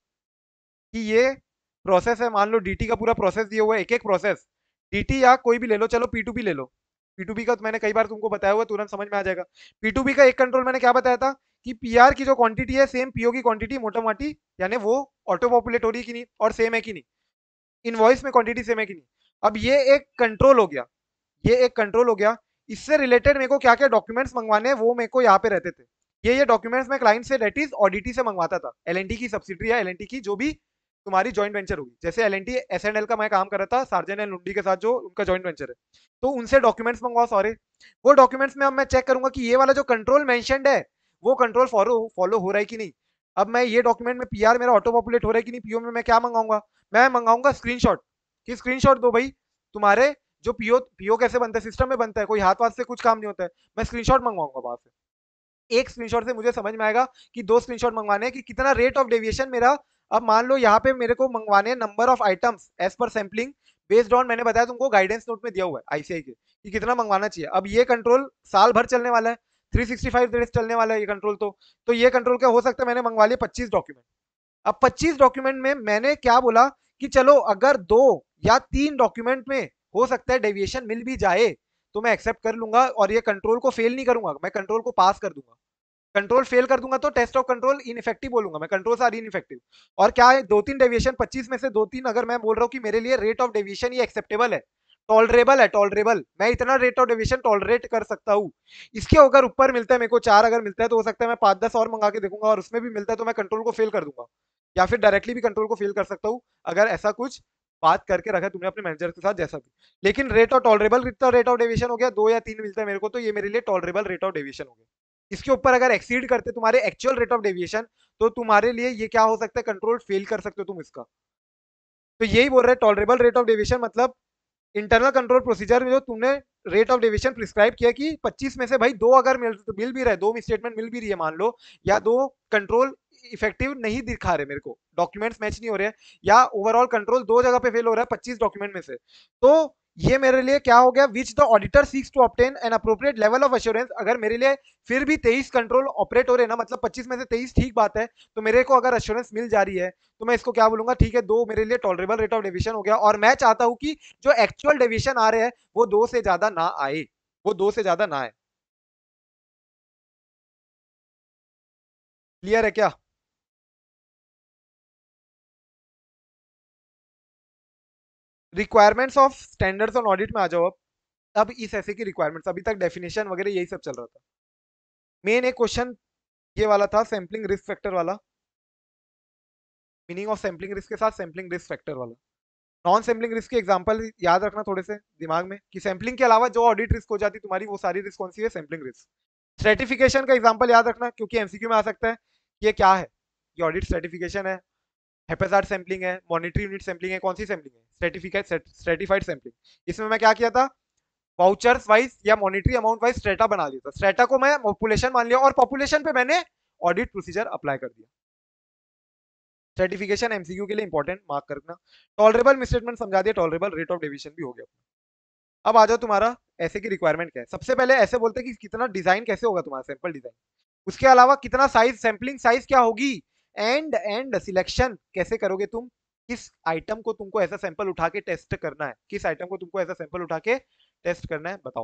कि ये प्रोसेस है, मान लो डीटी का पूरा प्रोसेस दिया हुआ है, एक एक प्रोसेस डीटी या कोई भी ले लो, चलो पी टू पी ले लो, पी टू पी का तो मैंने कई बार तुमको बताया हुआ, तुरंत समझ में आ जाएगा। पी टू पी का एक कंट्रोल मैंने क्या बताया था कि पीआर की जो क्वांटिटी है सेम पीओ की क्वांटिटी मोटा मोटी, यानी वो ऑटो पॉपुलेट हो रही है कि नहीं और सेम है कि नहीं, इनवॉइस में क्वांटिटी सेम है कि नहीं। अब ये एक कंट्रोल हो गया, ये एक कंट्रोल हो गया, इससे रिलेटेड मेरे को क्या क्या डॉक्यूमेंट्स मंगवाने हैं वो मेरे को यहाँ पे रहते थे, ये ये डॉक्यूमेंट्स मैं क्लाइंट से डेट इज ऑडिटी से मंगवाता था, एलएनटी की सब्सिडरी या एलएनटी की जो भी तुम्हारी जॉइंट वेंचर होगी, जैसे एलएनटी एसएनएल का मैं काम कर रहा था सार्जन एंड लुंडी के साथ जो उनका जॉइंट वेंचर है, तो उनसे डॉक्यूमेंट्स मंगवाओ सारे, वो डॉक्यूमेंट्स में अब मैं चेक करूंगा कि ये वाला जो कंट्रोल मेंशनड है वो कंट्रोल फॉलो फॉलो हो रहा है कि नहीं। अब मैं ये डॉक्यूमेंट में पीआर मेरा ऑटो पॉपुलेट हो रहा है कि नहीं, पीओ में मैं क्या मंगाऊंगा, मैं मंगाऊंगा स्क्रीनशॉट, कि स्क्रीनशॉट दो भाई तुम्हारे जो पीओ, पीओ कैसे बनता है, सिस्टम में बनता है, कोई हाथ वाथ से कुछ काम नहीं होता है, मैं स्क्रीनशॉट मंगवाऊंगा वहां से। एक स्क्रीनशॉट से मुझे समझ में आएगा कि दो स्क्रीनशॉट मंगवाने हैं कि कितना रेट ऑफ डेविएशन मेरा। अब मान लो यहाँ पे मेरे को मंगवाने हैं number of items as per sampling based on, मैंने बताया तुमको गाइडेंस नोट में दिया हुआ है आईसीआई के कि कितना मंगवाना चाहिए। अब ये कंट्रोल साल भर चलने वाला है, थ्री सिक्सटी फाइव डेज चलने वाला है ये कंट्रोल, तो तो ये कंट्रोल क्या हो सकता है, मैंने मंगवा लिया पच्चीस डॉक्यूमेंट। अब पच्चीस डॉक्यूमेंट में मैंने क्या बोला कि चलो अगर दो या तीन डॉक्यूमेंट में हो सकता है डेविएशन मिल भी जाए तो मैं एक्सेप्ट कर लूंगा और ये कंट्रोल को फेल नहीं करूंगा, मैं कंट्रोल को पास कर दूंगा। कंट्रोल फेल कर दूंगा तो टेस्ट ऑफ कंट्रोल इनइफेक्टिव बोलूंगा, मैं कंट्रोल आर इनइफेक्टिव। और क्या है, दो तीन डेविएशन पच्चीस में से दो तीन अगर मैं बोल रहा हूँ कि मेरे लिए रेट ऑफ डेविएशन ये एक्सेप्टेबल है, टॉलरेबल है, टॉलरेबल, मैं इतना रेट ऑफ डेविएशन टॉलरेट कर सकता हूँ। इसके अगर ऊपर मिलता है मेरे को, चार अगर मिलता है तो हो सकता है मैं पांच दस और मंगा के देखूंगा और उसमें भी मिलता है तो मैं कंट्रोल को फेल कर दूंगा, या फिर डायरेक्टली भी कंट्रोल को फेल कर सकता हूँ अगर ऐसा कुछ बात करके रखा तुमने अपने मैनेजर के साथ जैसा भी। लेकिन रेट ऑफ टॉलरेबल कितना रेट ऑफ डेविएशन हो गया, दो या तीन मिलता है मेरे को तो ये मेरे लिए टॉलरेबल रेट ऑफ डेविएशन हो गया। इसके ऊपर अगर एक्सीड करते तुम्हारे एक्चुअल रेट ऑफ डेविएशन तो तुम्हारे लिए ये क्या हो सकता है, कंट्रोल फेल कर सकते हो तुम इसका। तो यही बोल रहे हैं टॉलरेबल रेट ऑफ डेविएशन मतलब इंटरनल कंट्रोल प्रोसीजर में जो तुमने रेट ऑफ डेविएशन प्रिस्क्राइब किया कि पच्चीस में से भाई दो अगर मिल, मिल भी रहा है, दो स्टेटमेंट मिल भी रही है मान लो, या दो कंट्रोल इफेक्टिव नहीं दिखा रहे मेरे को, डॉक्यूमेंट्स मैच नहीं हो रहे हैं, या ओवरऑल कंट्रोल दो जगह पे फेल हो रहा है पच्चीस डॉक्यूमेंट में से, तो ये मेरे लिए क्या हो गया, which the auditor seeks to obtain an appropriate level of assurance. अगर मेरे लिए फिर भी तेईस कंट्रोल ऑपरेट हो रहे हैं ना, मतलब पच्चीस में से तेईस ठीक बात है, तो मेरे को अगर एश्योरेंस मिल जा रही है तो मैं इसको क्या बोलूंगा, ठीक है दो मेरे लिए टॉलरेबल रेट ऑफ डेविएशन हो गया, और मैं चाहता हूं कि जो एक्चुअल डेविएशन आ रहे हैं वो दो से ज्यादा ना आए, वो दो से ज्यादा ना आए। क्लियर है क्या? Requirements of standards on audit में आ जाओ अब। अब इस ऐसे की रिक्वायरमेंट्स, अभी तक डेफिनेशन वगैरह यही सब चल रहा था। मेन एक क्वेश्चन ये वाला था सैम्पलिंग रिस्क फैक्टर वाला, मीनिंग ऑफ सैम्पलिंग रिस्क के साथ सैम्पलिंग रिस्क फैक्टर वाला। नॉन सैम्पलिंग रिस्क के एग्जांपल याद रखना थोड़े से दिमाग में कि सैम्पलिंग के अलावा जो ऑडिट रिस्क हो जाती तुम्हारी वो सारी रिस्क कौन सी है, सैम्पलिंग रिस्क। स्ट्रेटिफिकेशन का एग्जांपल याद रखना क्योंकि एमसीक्यू में आ सकता है, ये क्या है, ये ऑडिट स्ट्रेटिफिकेशन है, हेपेसार्ड सैम्पलिंग है, मॉनिटरी यूनिट सैम्पलिंग है, कौन सी सैम्पलिंग है, स्ट्रेटिफिकेट स्ट्रेटिफाइड सैम्पलिंग। इसमें मैं क्या किया था, वाउचर्स वाइज या मॉनिटरी अमाउंट वाइज स्ट्रेटा बना लिया था, स्ट्रेटा को मैं पॉपुलेशन मान लिया और पॉपुलेशन पे मैंने ऑडिट प्रोसीजर अप्लाई कर दिया। सर्टिफिकेशन एमसीक्यू के लिए इंपॉर्टेंट, मार्क करना। टॉलरेबल मिसस्टेटमेंट समझा दिया, टॉलरेबल रेट ऑफ डेविएशन भी हो गया। अब आ जाओ तुम्हारा ऐसे की रिक्वायरमेंट क्या है। सबसे पहले ऐसे बोलते हैं कि कितना डिजाइन कैसे होगा तुम्हारा सैंपल डिजाइन, उसके अलावा कितना साइज, सैंपलिंग साइज क्या होगी, एंड एंड सिलेक्शन कैसे करोगे तुम, किस आइटम को तुमको ऐसा सैंपल उठा के टेस्ट करना है, किस आइटम को तुमको ऐसा सैंपल उठा के टेस्ट करना है बताओ।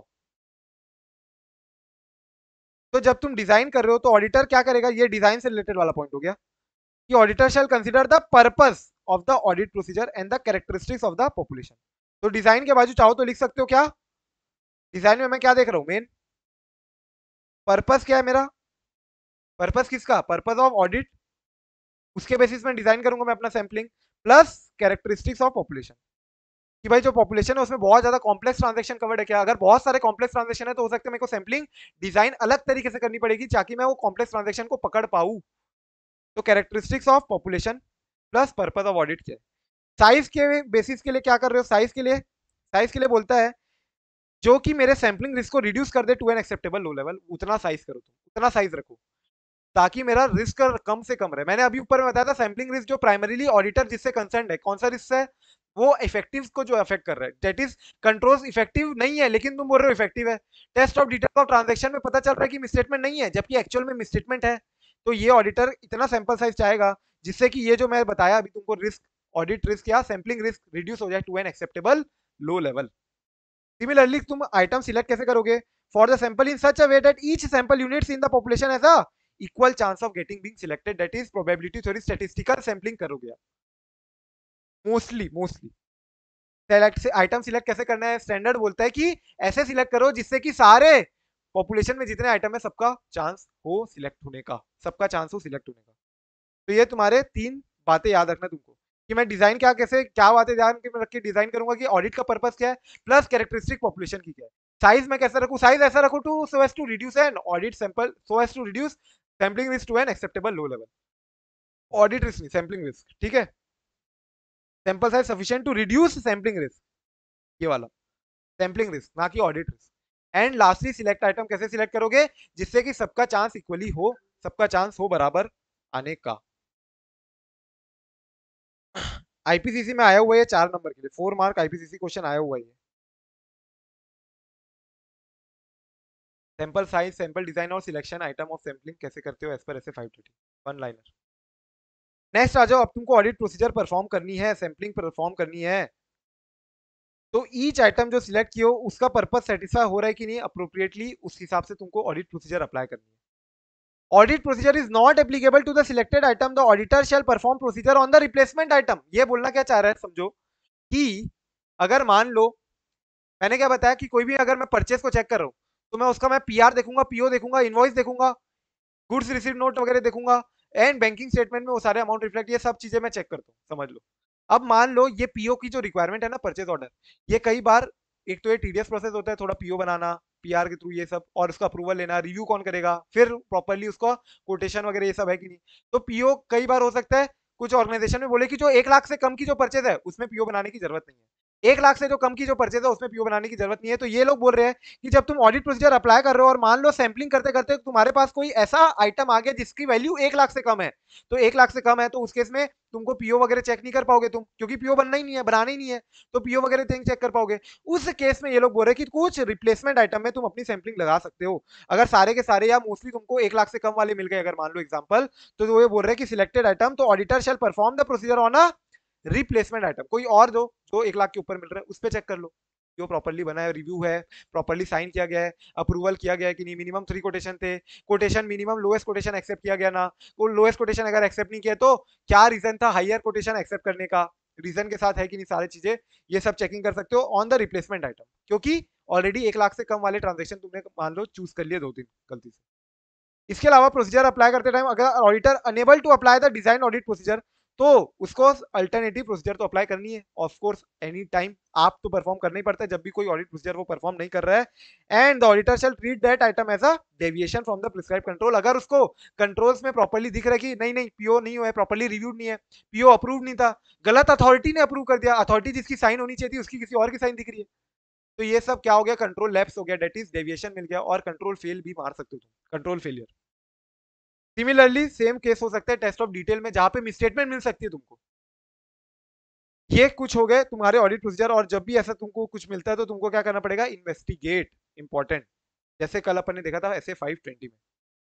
तो जब तुम डिजाइन कर रहे हो तो ऑडिटर क्या करेगा, ये डिजाइन से रिलेटेड वाला पॉइंट हो गया कि auditor shall consider the purpose of the audit procedure and the characteristics of the population. तो डिजाइन के बाजू चाहो तो लिख सकते हो क्या, डिजाइन में मैं क्या देख रहा हूं, मेन पर्पस क्या है मेरा, पर्पस किसका, पर्पस ऑफ ऑडिट, उसके बेसिस में डिजाइन करूंगा मैं अपना sampling, plus characteristics of population कि भाई जो पॉपुलेशन है उसमें बहुत ज्यादा कॉम्प्लेक्स ट्रांजेक्शन कवर्ड है क्या, अगर बहुत सारे कॉम्प्लेक्स ट्रांजेक्शन है तो हो सकता है मेरे को सैंपलिंग डिजाइन अलग तरीके से करनी पड़ेगी ताकि मैं वो कॉम्प्लेक्स ट्रांजेक्शन को पकड़ पाऊं। तो characteristics of population plus purpose of audit क्या है। साइज के बेसिस के लिए क्या कर रहे हो, साइज के लिए साइज के लिए बोलता है जो कि मेरे सैम्पलिंग रिस्क को रिड्यूस कर दे to an acceptable low level. उतना साइज करो तुम, उतना साइज रखो ताकि मेरा रिस्क कम से कम रहे। मैंने अभी ऊपर में बताया था सैम्पलिंग रिस्क जो प्राइमरीली ऑडिटर जिससे कंसर्न है, कौन सा रिस्क है, वो इफेक्टिव को जो अफेक्ट कर रहा है, दैट इज कंट्रोल्स इफेक्टिव नहीं है लेकिन तुम बोल रहे हो इफेक्टिव है। Test of detail of transaction में पता चल रहा है कि मिसस्टेटमेंट नहीं है जबकि एक्चुअल में मिसस्टेटमेंट है, तो ये ऑडिटर इतना सैंपल साइज चाहेगा जिससे कि ये जो मैं बताया अभी तुमको रिस्क, ऑडिट रिस्क या सैम्पलिंग रिस्क रिड्यूस हो जाए to an acceptable low level. Similarly तुम आइटम सिलेक्ट कैसे करोगे, for the sample in such a way that each sample units in the population has a equal chance of getting being selected, that is probability theory statistical sampling करोगे mostly. Mostly select से item select कैसे करना है, standard बोलता है कि ऐसे select करो जिससे कि सारे पॉपुलेशन में जितने आइटम है सबका चांस हो सिलेक्ट होने का, सबका चांस हो सिलेक्ट होने का। तो ये तुम्हारे तीन बातें याद रखना तुमको कि मैं डिजाइन क्या कैसे क्या बातें ध्यान में रख के डिजाइन करूंगा कि ऑडिट का पर्पस क्या है, प्लस कैरेक्टरिस्टिक पॉपुलेशन की क्या है। साइज में कैसे रखूं, साइज ऐसा रखूं to so as to reduce an audit sample, so as to reduce sampling risk to an acceptable low level. Audit risk नहीं, सैंपलिंग रिस्क, ठीक है। Sample size sufficient to reduce sampling risk, ये वाला sampling risk, ना कि audit risk. And lastly select item कैसे select करोगे, जिससे कि सबका चांस इक्वली हो, सबका चांस हो बराबर आने का। आईपीसीसी में आया हुआ है चार नंबर के लिए, फोर मार्क आईपीसीसी क्वेश्चन आया हुआ है। सैंपल साइज, सैंपल डिजाइन और सिलेक्शन आइटम ऑफ सैंपलिंग कैसे करते हो एज पर ऐसे five thirty, one liner. Next आ जाओ, अब तुमको ऑडिट प्रोसीजर परफॉर्म करनी है, सैंपलिंग परफॉर्म करनी है, तो ईच आइटम जो सिलेक्ट किया उसका पर्पस सेटिस्फाई हो रहा है कि नहीं अप्रोप्रिएटली, उस हिसाब से तुमको ऑडिट प्रोसीजर अप्लाई करनी है। Audit procedure is not applicable to the selected item, the auditor shall perform procedure on the replacement item. ये बोलना क्या चाह रहा है समझो कि अगर मान लो मैंने क्या बताया कि कोई भी अगर मैं परचेस को चेक कर रहा हूं तो मैं उसका मैं पीआर देखूंगा, पीओ देखूंगा, इनवॉइस देखूंगा, गुड्स रिसीव नोट वगैरह देखूंगा, एंड बैंकिंग स्टेटमेंट में वो सारे अमाउंट रिफ्लेक्ट, ये सब चीजें मैं चेक करता हूँ, समझ लो। अब मान लो ये पीओ की जो रिक्वायरमेंट है ना परचेज ऑर्डर, ये कई बार एक तो ये टीडीएस प्रोसेस होता है थोड़ा पीओ बनाना पीआर के थ्रू, ये सब, और उसका अप्रूवल लेना, रिव्यू कौन करेगा, फिर प्रॉपर्ली उसका कोटेशन वगैरह ये सब है कि नहीं। तो पीओ कई बार हो सकता है कुछ ऑर्गेनाइजेशन में बोले कि जो एक लाख से कम की जो परचेज है उसमें पीओ बनाने की जरूरत नहीं है, एक लाख से जो कम की जो परचेज है उसमें पीओ बनाने की जरूरत नहीं है। तो ये लोग बोल रहे हैं कि जब तुम ऑडिट प्रोसीजर अप्लाई कर रहे हो और मान लो सैंपलिंग करते करते तुम्हारे पास कोई ऐसा आइटम आ गया जिसकी वैल्यू एक लाख से कम है, तो एक लाख से कम है तो उस केस में तुमको पीओ वगैरह चेक नहीं कर पाओगे तुम, क्योंकि पीओ बनना ही नहीं है, बनाना ही नहीं है, तो पीओ वगैरह चेक कर पाओगे। उस केस में ये लोग बोल रहे हैं कि कुछ रिप्लेसमेंट आइटम में तुम अपनी सैंपलिंग लगा सकते हो, अगर सारे के सारे या मोस्टली तुमको एक लाख से कम वाले मिल गए अगर मान लो एग्जांपल, तो वो ये बोल रहे हैं कि सिलेक्टेड आइटम तो auditor shall perform the procedure on a replacement item, कोई और दो जो एक लाख के ऊपर मिल रहा है उस पर चेक कर लो जो प्रॉपर्ली बना है, रिव्यू है, प्रॉपर्ली साइन किया गया है, अप्रूवल किया गया है कि नहीं, मिनिमम थ्री कोटेशन थे, quotation minimum lowest quotation accept किया गया ना, वो लोएस्ट कोटेशन अगर एक्सेप्ट नहीं किया तो क्या रीजन था हायर कोटेशन एक्सेप्ट करने का, रीजन के साथ है कि नहीं, सारी चीजें ये सब चेकिंग कर सकते हो ऑन द रिप्लेसमेंट आइटम, क्योंकि ऑलरेडी एक लाख से कम वाले ट्रांजेक्शन तुमने मान लो चूज कर लिए दो तीन गलती से। इसके अलावा प्रोसीजर अप्लाई करते टाइम अगर auditor unable to apply the design audit procedure, तो उसको अल्टरनेटिव प्रोसीजर तो अप्लाई करनी है ऑफ कोर्स एनी टाइम, आप तो परफॉर्म करना ही पड़ता है जब भी कोई ऑडिट प्रोसीजर वो परफॉर्म नहीं कर रहा है। And the auditor shall treat that item as a deviation from the prescribe control, अगर उसको कंट्रोल्स में प्रॉपर्ली दिख रहा है कि नहीं नहीं पीओ नहीं हुआ है, प्रॉपर्ली रिव्यूड नहीं है, पीओ अप्रूव नहीं था, गलत अथॉरिटी ने अप्रूव कर दिया, अथॉरिटी जिसकी साइन होनी चाहिए थी उसकी किसी और की साइन दिख रही है, तो ये सब क्या हो गया, कंट्रोल लैप्स हो गया, डेट इज डेविएशन मिल गया, और कंट्रोल फेल भी मार सकते हो तुम, control failure. Similarly same case हो सकता है टेस्ट ऑफ डिटेल में जहां पे मिसस्टेटमेंट मिल सकती है तुमको। ये कुछ हो गए तुम्हारे ऑडिट प्रोसीजर, और जब भी ऐसा तुमको कुछ मिलता है तो तुमको क्या करना पड़ेगा, इन्वेस्टिगेट, इंपॉर्टेंट। जैसे कल अपन ने देखा था ऐसे फाइव ट्वेंटी में,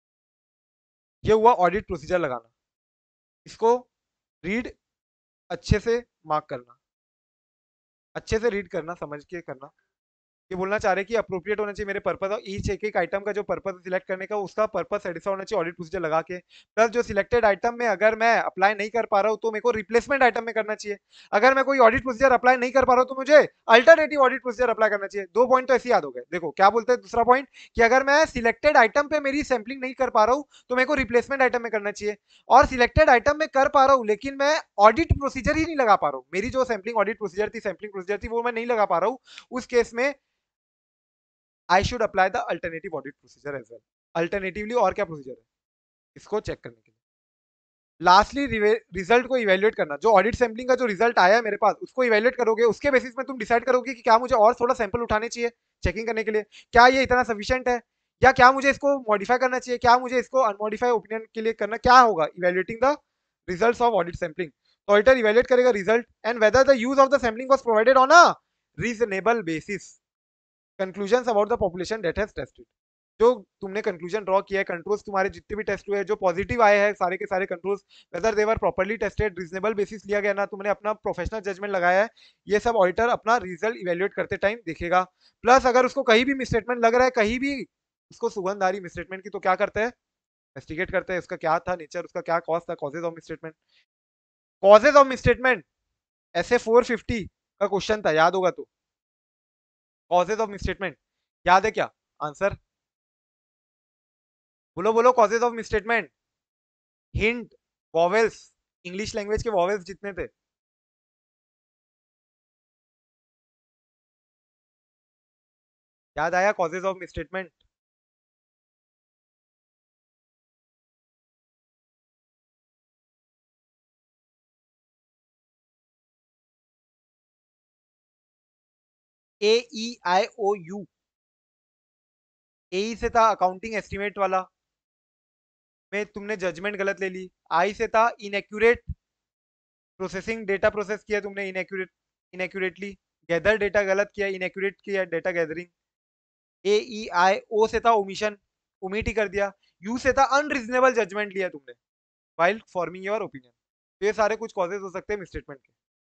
ये हुआ ऑडिट प्रोसीजर लगाना, इसको रीड अच्छे से मार्क करना, अच्छे से रीड करना, समझ के करना। ये बोलना चाह रहे हैं कि अप्रोप्रिएट होना चाहिए मेरे पर्पस और ईच एक एक आइटम का जो पर्पस सिलेक्ट करने का उसका पर्पस सेटिस्फाई होना चाहिए ऑडिट प्रोसीजर लगा के, प्लस जो सिलेक्टेड आइटम में अगर मैं अप्लाई नहीं कर पा रहा हूँ तो मेरे को रिप्लेसमेंट आइटम में करना चाहिए, अगर मैं कोई ऑडिट प्रोसीजर अप्लाई नहीं कर पा रहा हूँ तो मुझे अल्टरनेटिव ऑडिट प्रोसीजर अप्लाई करना चाहिए। दो पॉइंट तो ऐसे याद हो गए। देखो क्या बोलते हैं दूसरा पॉइंट, कि अगर मैं सिलेक्टेड आइटम पे मेरी सैंपलिंग नहीं कर पा रहा हूँ तो मेरे को रिप्लेसमेंट आइटम में करना चाहिए, और सिलेक्टेड आइटम में कर पा रहा हूँ लेकिन मैं ऑडिट प्रोसीजर ही नहीं लगा पा रहा हूँ, मेरी जो सैंपलिंग ऑडिट प्रोसीजर थी सैंपलिंग प्रोसीजर थी वो मैं नहीं लगा पा रहा हूँ, उस केस में I should apply the alternative audit procedure as well. Alternatively और क्या प्रोसीजर है इसको चेक करने के लिए। लास्टली रिजल्ट को इवेल्युएट करना, जो ऑडिट सैम्पलिंग का जो रिजल्ट आया है मेरे पास उसको इवेल्युएट करोगे, उसके बेसिस में तुम डिसाइड करोगे कि क्या मुझे और थोड़ा सैंपल उठाने चाहिए चेकिंग करने के लिए, क्या ये इतना सफिशिएंट है, या क्या मुझे इसको मॉडिफाई करना चाहिए, क्या मुझे इसको अनमॉडिफाई ओपिनियन के लिए करना, क्या होगा evaluating the results of audit sampling. तो ऑडिटर इवेल्युएट करेगा result and whether the use of the sampling was provided on a reasonable basis, conclusion about the population that has tested. जो तुमने कंक्लूजन ड्रॉ किया है, controls तुम्हारे जितने भी test हुए हैं जो पॉजिटिव आए हैं सारे के सारे controls, whether they were properly tested, reasonable basis लिया गया ना, तुमने अपना प्रोफेशनल जजमेंट लगाया है, ये सब ऑडिटर अपना रिजल्ट इवेल्युएट करते टाइम देखेगा। प्लस अगर उसको कहीं भी मिसस्टेटमेंट लग रहा है, कहीं भी उसको सुगंध आ रही मिसस्टेटमेंट की, तो क्या करते हैं, इन्वेस्टिगेट करते हैं उसका क्या था नेचर, उसका क्या कॉज था, causes of misstatement. Causes of misstatement ऐसे फोर फिफ्टी का क्वेश्चन था, याद होगा तो, कॉजेज ऑफ मिसस्टेटमेंट याद है क्या आंसर, बोलो बोलो, causes of misstatement, hint, vowels, English language के वॉवेल्स जितने थे, याद आया causes of misstatement. A E I O U, A से था अकाउंटिंग एस्टिमेट वाला, में तुमने जजमेंट गलत ले ली। आई से था इनएक्यूरेट प्रोसेसिंग, डेटा प्रोसेस किया तुमने इनएक्यूरेट, इनएक्यूरेटली गैदर डेटा गलत किया, इनएक्यूरेट किया data gathering. A E I ओ से था ओमिशन, ओमिट ही कर दिया। यू से था अनरीजनेबल जजमेंट लिया तुमने वाइल फॉर्मिंग योर ओपिनियन। तो ये सारे कुछ कॉजेज हो सकते हैं मिसस्टेटमेंट के।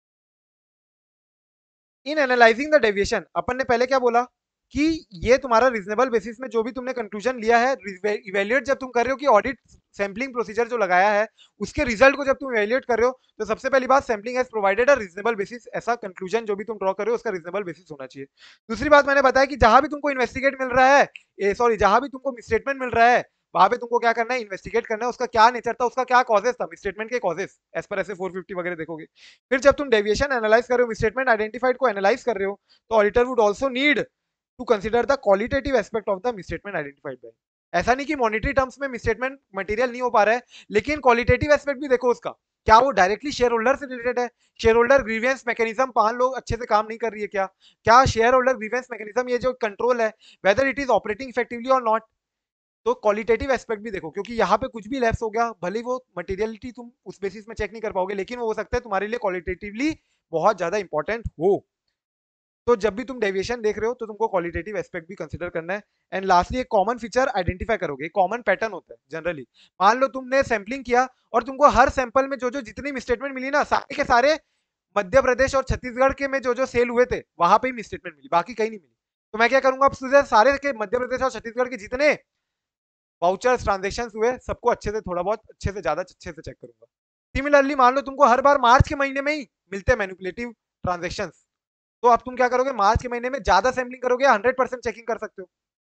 इन एनालाइजिंग द डेविएशन, अपन ने पहले क्या बोला कि ये तुम्हारा रीजनेबल बेसिस में जो भी तुमने कंक्लूजन लिया है, इवेल्युएट जब तुम कर रहे हो कि ऑडिट सैम्पलिंग प्रोसीजर जो लगाया है उसके रिजल्ट को जब तुम इवेल्युएट कर रहे हो, तो सबसे पहली बात sampling has provided a reasonable basis, ऐसा कंक्लूजन जो भी तुम ड्रॉ कर रहे हो उसका रीजनेबल बेसिस होना चाहिए। दूसरी बात मैंने बताया कि जहां भी तुमको इन्वेस्टिगेट मिल रहा है, सॉरी जहां भी तुमको मिसस्टेटमेंट मिल रहा है, वहां पे तुमको क्या करना है, इन्वेस्टिगेट करना है उसका क्या नेचर था, उसका क्या कॉजेस था, मिसस्टेटमेंट के कॉजेस एज पर ऐसे फोर फिफ्टी वगैरह देखोगे। फिर जब तुम डेविएशन एनालाइज कर रहे हो, मिसस्टेटमेंट आइडेंटिफाइड को एनालाइज कर रहे हो, तो auditor would also need to consider the qualitative aspect of the misstatement identified by. ऐसा नहीं कि मॉनिटरी टर्म्स में मिसस्टेटमेंट मटेरियल नहीं हो पा रहा है, लेकिन क्वालिटेटिव एस्पेक्ट भी देखो उसका, क्या वो डायरेक्टली शेयर होल्डर से रिलेटेड है, शेयर होल्डर ग्रीवियंस मैकेनिज्म पांच लोग अच्छे से काम नहीं कर रही है क्या, क्या शेयर होल्डर ग्रीवियंस मैकेनिज्म ये जो कंट्रोल है whether it is operating effectively और नॉट। तो क्वालिटेटिव एस्पेक्ट भी देखो, क्योंकि यहाँ पे कुछ भी लैप्स हो गया, भले वो मटेरियलिटी तुम उस बेसिस में चेक नहीं कर पाओगे, लेकिन वो हो सकता है तुम्हारे लिए क्वालिटेटिवली बहुत ज्यादा इंपॉर्टेंट हो। तो जब भी तुम डेविएशन देख रहे हो तो तुमको क्वालिटेटिव एस्पेक्ट भी कंसीडर करना है। एंड लास्टली एक कॉमन फीचर आइडेंटिफाई करोगे, कॉमन पैटर्न होता है जनरली। मान लो तुमने सैंपलिंग किया और तुमको हर सैंपल में जो जो जितनी मिसस्टेटमेंट मिली ना, सारे के सारे मध्य प्रदेश और छत्तीसगढ़ के में जो जो सेल हुए थे वहां पे ही मिसस्टेटमेंट मिली, बाकी कहीं नहीं मिली। तो मैं क्या करूंगा, अब तुझे सारे के मध्य प्रदेश और छत्तीसगढ़ के जितने वाउचर्स ट्रांजेक्शन हुए सबको अच्छे से, थोड़ा बहुत अच्छे से, ज्यादा अच्छे से चेक करूंगा। सिमिलरली मान लो तुमको हर बार मार्च के महीने में ही मिलते हैं मैनिपुलेटिव ट्रांजेक्शन, तो अब तुम क्या करोगे, मार्च के महीने में ज्यादा सैम्पलिंग करोगे, हंड्रेड परसेंट चेकिंग कर सकते हो।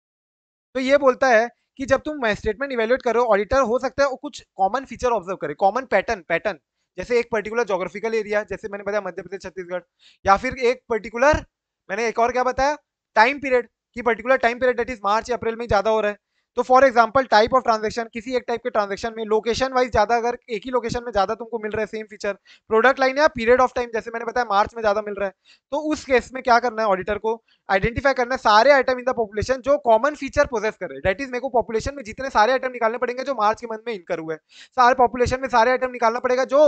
तो ये बोलता है कि जब तुम स्टेटमेंट इवेल्युएट करो, ऑडिटर हो सकता है वो कुछ कॉमन फीचर ऑब्जर्व करे, कॉमन पैटर्न पैटर्न जैसे एक पर्टिकुलर जोग्राफिकल एरिया, जैसे मैंने बताया मध्य प्रदेश छत्तीसगढ़, या फिर एक पर्टिकुलर, मैंने एक और क्या बताया, टाइम पीरियड की, particular time period that is March या अप्रैल में ज्यादा हो रहा है। तो for example type of transaction, किसी एक टाइप के ट्रांजेक्शन में लोकेशन वाइज ज्यादा, अगर एक ही लोकेशन में ज्यादा तुमको मिल रहा है सेम फीचर, प्रोडक्ट लाइन या पीरियड ऑफ टाइम, जैसे मैंने बताया मार्च में ज्यादा मिल रहा है, तो उस केस में क्या करना है ऑडिटर को, आइडेंटिफाई करना है सारे आइटम इन द पॉपुलेशन जो कॉमन फीचर पोजेस कर रहे हैं। दैट इज मेरे को पॉपुलेशन में जितने सारे आइटम निकालने पड़ेंगे जो मार्च के मंथ में इनकर हुए, सारे पॉपुलेशन में सारे आइटम निकालना पड़ेगा जो,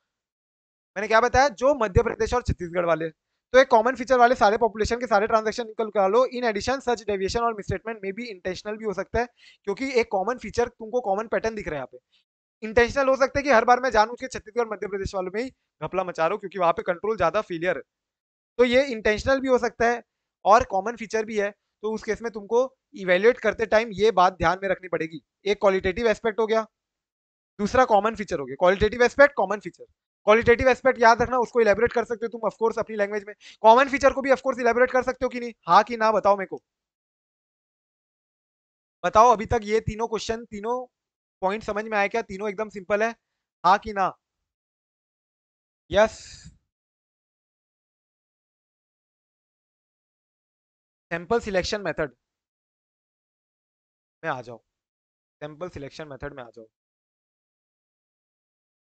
मैंने क्या बताया, जो मध्य प्रदेश और छत्तीसगढ़ वाले। तो एक कॉमन फीचर वाले सारे पॉपुलेशन के सारे ट्रांजेक्शन निकल लो। इन एडिशन सच डेविएशन और मिसस्टेटमेंट में भी इंटेंशनल भी हो सकता है, क्योंकि एक कॉमन फीचर तुमको कॉमन पैटर्न दिख रहा है यहाँ पे। इंटेंशनल हो सकता है कि हर बार मैं जानूं कि छत्तीसगढ़ मध्य प्रदेश वालों में ही घपला मचा रहा हूँ क्योंकि वहां पे कंट्रोल ज्यादा फेलियर है। तो ये इंटेंशनल भी हो सकता है और कॉमन फीचर भी है। तो उस केस में तुमको इवेल्युएट करते टाइम ये बात ध्यान में रखनी पड़ेगी, एक क्वालिटेटिव एस्पेक्ट हो गया, दूसरा कॉमन फीचर हो गया, qualitative aspect common feature. Qualitative aspect याद रखना, उसको इलेबोरेट कर सकते हो तुम ऑफकोर्स अपनी लैंग्वेज में, कॉमन फीचर को भी ऑफकोर्स इलेबोरेट कर सकते हो कि नहीं, हाँ कि ना, बताओ मेरे को, बताओ अभी तक ये तीनों क्वेश्चन, तीनों पॉइंट समझ में आया क्या, तीनों एकदम सिंपल है, हाँ कि ना। यस। सैंपल सिलेक्शन मेथड में आ जाओ, सैंपल सिलेक्शन मेथड में आ जाओ।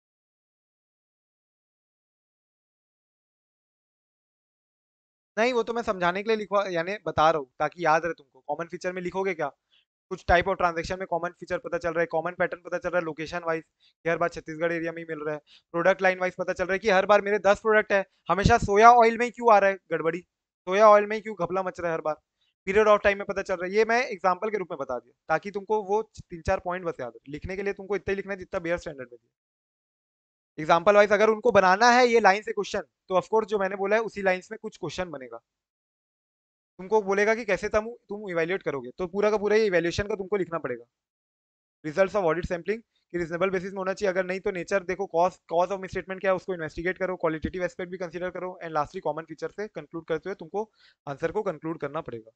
नहीं वो तो मैं समझाने के लिए लिखवा यानी बता रहा हूँ ताकि याद रहे तुमको। कॉमन फीचर में लिखोगे क्या, कुछ टाइप ऑफ ट्रांजेक्शन में कॉमन फीचर पता चल रहा है, कॉमन पैटर्न पता चल रहा है लोकेशन वाइज कि हर बार छत्तीसगढ़ एरिया में ही मिल रहा है, प्रोडक्ट लाइन वाइज पता चल रहा है कि हर बार मेरे दस प्रोडक्ट है, हमेशा सोया ऑयल में ही क्यों आ रहा है गड़बड़ी, सोया ऑयल में ही क्यों घपला मच रहा है हर बार, पीरियड ऑफ टाइम में पता चल रहा है। ये मैं एग्जाम्पल के रूप में बता दिया ताकि तुमको वो तीन चार पॉइंट बस याद है। लिखने के लिए तुमको इतना ही लिखना है जितना बेयर स्टैंडर्ड में दिया। एग्जाम्पल वाइज अगर उनको बनाना है ये लाइन से क्वेश्चन, तो ऑफकोर्स जो मैंने बोला है उसी लाइंस में कुछ क्वेश्चन बनेगा। तुमको बोलेगा कि कैसे तुम तुम इवेल्युएट करोगे, तो पूरा का पूरा ये इवेल्युएशन का तुमको लिखना पड़ेगा। रिजल्ट्स ऑफ ऑडिट सैम्पलिंग कि रीजनेबल बेसिस में होना चाहिए, अगर नहीं तो नेचर देखो, कॉज कॉज ऑफ मिसस्टेटमेंट क्या है उसको इन्वेस्टिगेट करो, क्वालिटेटिव एस्पेक्ट भी कंसीडर करो, एंड लास्टली कॉमन फीचर से कंक्लूड करते हुए तुमको आंसर को कंक्लूड करना पड़ेगा।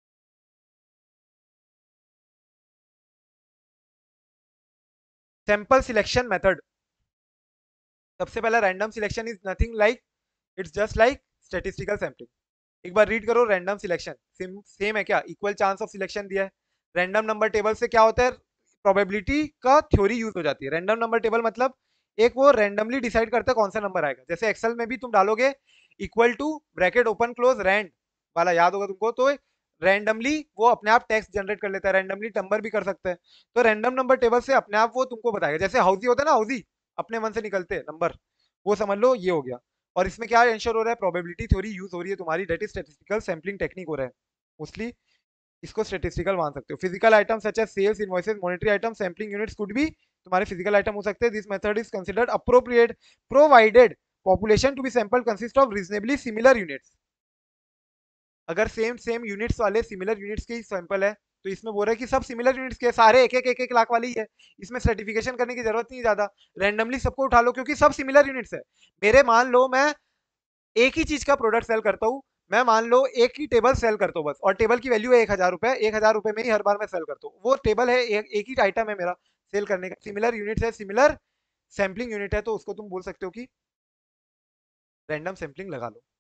सैंपल सिलेक्शन मेथड, सबसे पहला random selection is nothing like, it's just like statistical sampling. एक बार रीड करो, रैंडम सिलेक्शन सेम सेम है क्या, इक्वल चांस ऑफ सिलेक्शन दिया है। रैंडम नंबर टेबल से क्या होता है, प्रोबेबिलिटी का थ्योरी यूज हो जाती है। रैंडम नंबर टेबल मतलब एक वो रैंडमली डिसाइड करता है कौन सा नंबर आएगा, जैसे एक्सेल में भी तुम डालोगे equal to bracket open close rand वाला, याद होगा तुमको, तो रैंडमली वो अपने आप टेक्स्ट जनरेट कर लेता है, रैंडमली नंबर भी कर सकता है। तो रैंडम नंबर टेबल से अपने आप वो तुमको बताएगा, जैसे हाउसी होता है ना, हाउसी अपने मन से निकलते हैं नंबर, वो समझ लो ये हो गया। और इसमें क्या इंश्योर हो रहा है, प्रोबेबिलिटी थ्योरी यूज हो रही है तुम्हारी, that is statistical sampling technique हो रहा है मोस्टली, इसको स्टैटिस्टिकल मान सकते हो। Physical item such as sales, invoices, monetary item, sampling units could be तुम्हारे फिजिकल आइटम हो सकते हैं। This method is considered appropriate provided population to be sample consist of reasonably similar units. अगर same same units वाले similar units के ही sample है, तो इसमें बोल रहा है कि सब सिमिलर यूनिट्स के सारे एक एक एक एक लाख वाली ही है, इसमें सर्टिफिकेशन करने की जरूरत नहीं ज्यादा, रैंडमली सबको उठा लो क्योंकि सब सिमिलर यूनिट्स है। मेरे मान लो मैं एक ही चीज का प्रोडक्ट सेल करता हूँ, मैं मान लो एक ही टेबल सेल करता हूँ बस, और टेबल की वैल्यू है एक हजार रुपए, एक हजार रुपए में ही हर बार मैं सेल करता हूँ, वो टेबल है एक, एक ही आइटम है मेरा सेल करने का, सिमिलर यूनिट है, सिमिलर सैम्पलिंग यूनिट है, तो उसको तुम बोल सकते हो कि रैंडम सैम्पलिंग लगा लो।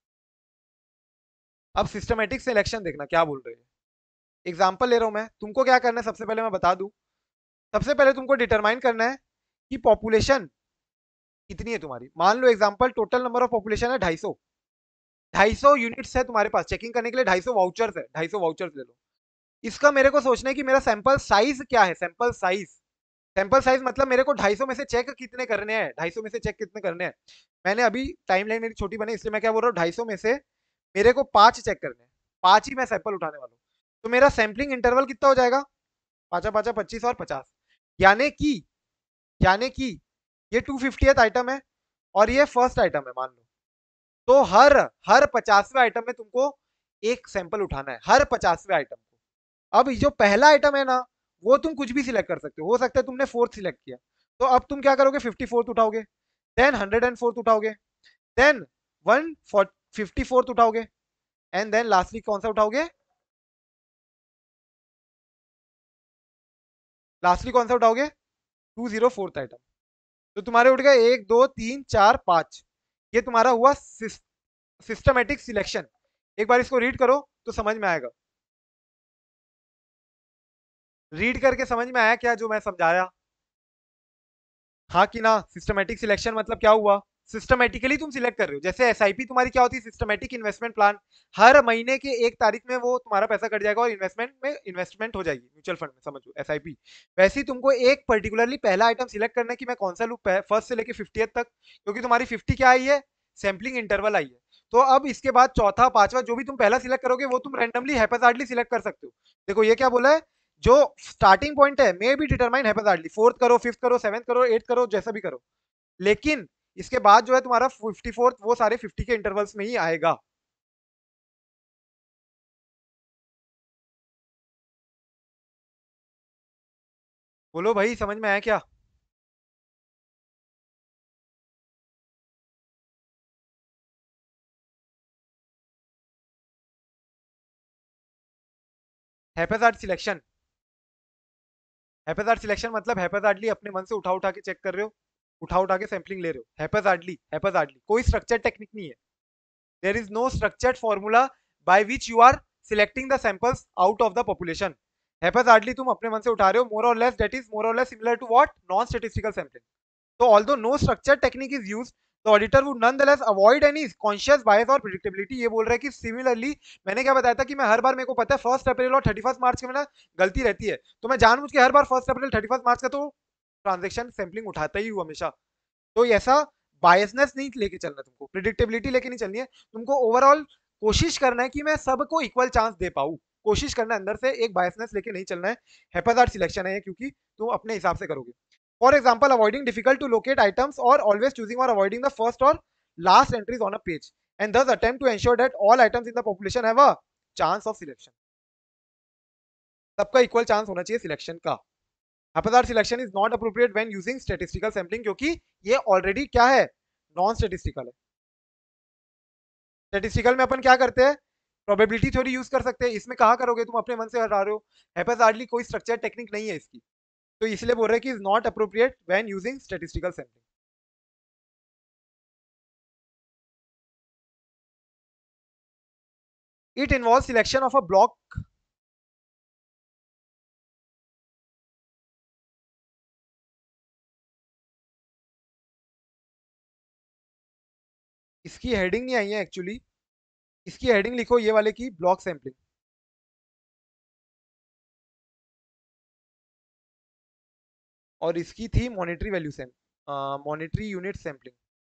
अब सिस्टमेटिक सिलेक्शन देखना क्या बोल रहे हैं, एग्जाम्पल ले रहा हूं मैं, तुमको क्या करना है सबसे पहले मैं बता दूं, सबसे पहले तुमको डिटरमाइन करना है कि पॉपुलेशन कितनी है तुम्हारी। मान लो example total number of population है ढाई सौ, ढाई सौ यूनिट्स है तुम्हारे पास, चेकिंग करने के लिए ढाई सौ वाउचर्स है, ढाई सौ वाउचर्स ले लो। इसका मेरे को सोचना है कि मेरा सैंपल साइज क्या है, सैंपल साइज, सैंपल साइज मतलब मेरे को ढाई सौ में से चेक कितने करने हैं, ढाई सौ में से चेक कितने करने हैं। मैंने अभी टाइम लाइन मेरी छोटी बनी इसलिए मैं क्या बोल रहा हूँ, ढाई सौ में से मेरे को पांच चेक करने हैं, पांच ही मैं सैंपल उठाने वाला हूँ, तो मेरा सैंपलिंग इंटरवल कितना हो जाएगा, पांचा पांचा पच्चीस और पचास, यानी कि यानी कि ये टू फिफ्टी आइटम है और ये फर्स्ट आइटम है मान लो, तो हर हर पचासवें आइटम में तुमको एक सैंपल उठाना है, हर पचासवें आइटम को। अब जो पहला आइटम है ना, वो तुम कुछ भी सिलेक्ट कर सकते हो हो सकता है तुमने फोर्थ सिलेक्ट किया, तो अब तुम क्या करोगे, फिफ्टी फोर्थ उठाओगे, देन हंड्रेड एंड फोर्थ उठाओगे, देन वन फिफ्टी फोर्थ उठाओगे, एंड देन लास्टली कौन सा उठाओगे, लास्टली कौन सा उठाओगे, टू जीरो फोर्थ आइटम। तो तुम्हारे उठ गए एक दो तीन चार पांच, ये तुम्हारा हुआ सिस्टमेटिक सिलेक्शन। एक बार इसको रीड करो तो समझ में आएगा, रीड करके समझ में आया क्या जो मैं समझाया, हाँ कि ना। सिस्टमेटिक सिलेक्शन मतलब क्या हुआ, सिस्टमेटिकली तुम सिलेक्ट कर रहे हो, जैसे एसआईपी तुम्हारी क्या होती है, सिस्टमेटिक इन्वेस्टमेंट प्लान, हर महीने के एक तारीख में वो तुम्हारा पैसा कट जाएगा और इन्वेस्टमेंट में इन्वेस्टमेंट हो जाएगी म्यूचुअल फंड में, समझो एसआईपी। वैसे ही तुमको एक पर्टिकुलरली पहला आइटम सिलेक्ट करना है कि मैं कौन सा लूँ फर्स्ट से लेके फिफ्टी तक, क्योंकि तुम्हारी फिफ्टी क्या आई है, सैम्पलिंग इंटरवल आई है। तो अब इसके बाद चौथा पांचवा जो भी तुम पहला सिलेक्ट करोगे वो तुम रैंडमली हैपेजार्डली सिलेक्ट कर सकते हो। देखो ये क्या बोला है, जो स्टार्टिंग पॉइंट है may be determine haphazardly, fourth करो, फिफ्थ करो, सेवंथ करो, एट करो, जैसा भी करो, लेकिन इसके बाद जो है तुम्हारा फिफ्टी फोर्थ वो सारे फिफ्टी के इंटरवल्स में ही आएगा। बोलो भाई समझ में आया क्या, हैपेजार्ड सिलेक्शन, हैपेजार्ड सिलेक्शन मतलब हैपेजार्डली अपने मन से उठा उठा के चेक कर रहे हो, उठा उठा के सैंपलिंग ले रहे हो, हैपेजार्डली हैपेजार्डली, कोई स्ट्रक्चर टेक्निक नहीं है, there is no structured formula by which you are selecting the samples out of the population. Haphazardly तुम अपने मन से उठा रहे हो, मोर और लेस, दैट इज मोर और less similar to what, non statistical sampling. तो although no structure technique is used, the auditor would nonetheless avoid any conscious bias और प्रेडिक्टेबिलिटी। ये बोल रहा है कि सिमिलरली मैंने क्या बताया था कि मैं हर बार, मेरे को पता है फर्स्ट अप्रैल और थर्टी फर्स्ट मार्च के में ना गलती रहती है, तो मैं जानबूझ के हर बार first April thirty first March का तो ट्रांजेक्शन सैम्पलिंग उठाता ही हूँ हमेशा। तो ऐसा बायसनेस नहीं लेके चलना, तुमको प्रिडिक्टेबिलिटी लेके नहीं चलनी है, तुमको ओवरऑल कोशिश करना है कि मैं सबको इक्वल चांस दे पाऊँ, कोशिश करना है, अंदर से एक बायसनेस लेके नहीं चलना है। हैप्पैजार्ड सिलेक्शन है ये, क्योंकि तुम अपने हिसाब से करोगे। For example, avoiding difficult to locate items और ऑलवेज चूजिंग और अवॉइडिंग द फर्स्ट और last entries on a page and thus attempt to ensure that all items in the population have a chance of selection। सबका equal chance होना चाहिए selection का। Haphazard selection is not appropriate when using statistical sampling, क्योंकि ये already क्या है, non statistical है। Statistical में अपन क्या करते हैं, प्रोबेबिलिटी थ्योरी यूज कर सकते हैं, इसमें कहा करोगे, तुम अपने मन से हटा रहे हो। हैप्पैजार्डली कोई स्ट्रक्चर टेक्निक नहीं है इसकी, तो इसलिए बोल रहे हैं कि is not appropriate when using statistical sampling. It involve selection of a block. इसकी हेडिंग नहीं आई है एक्चुअली, इसकी हेडिंग लिखो ये वाले की, ब्लॉक सैम्पलिंग। और इसकी थी monetary value sum monetary unit sampling.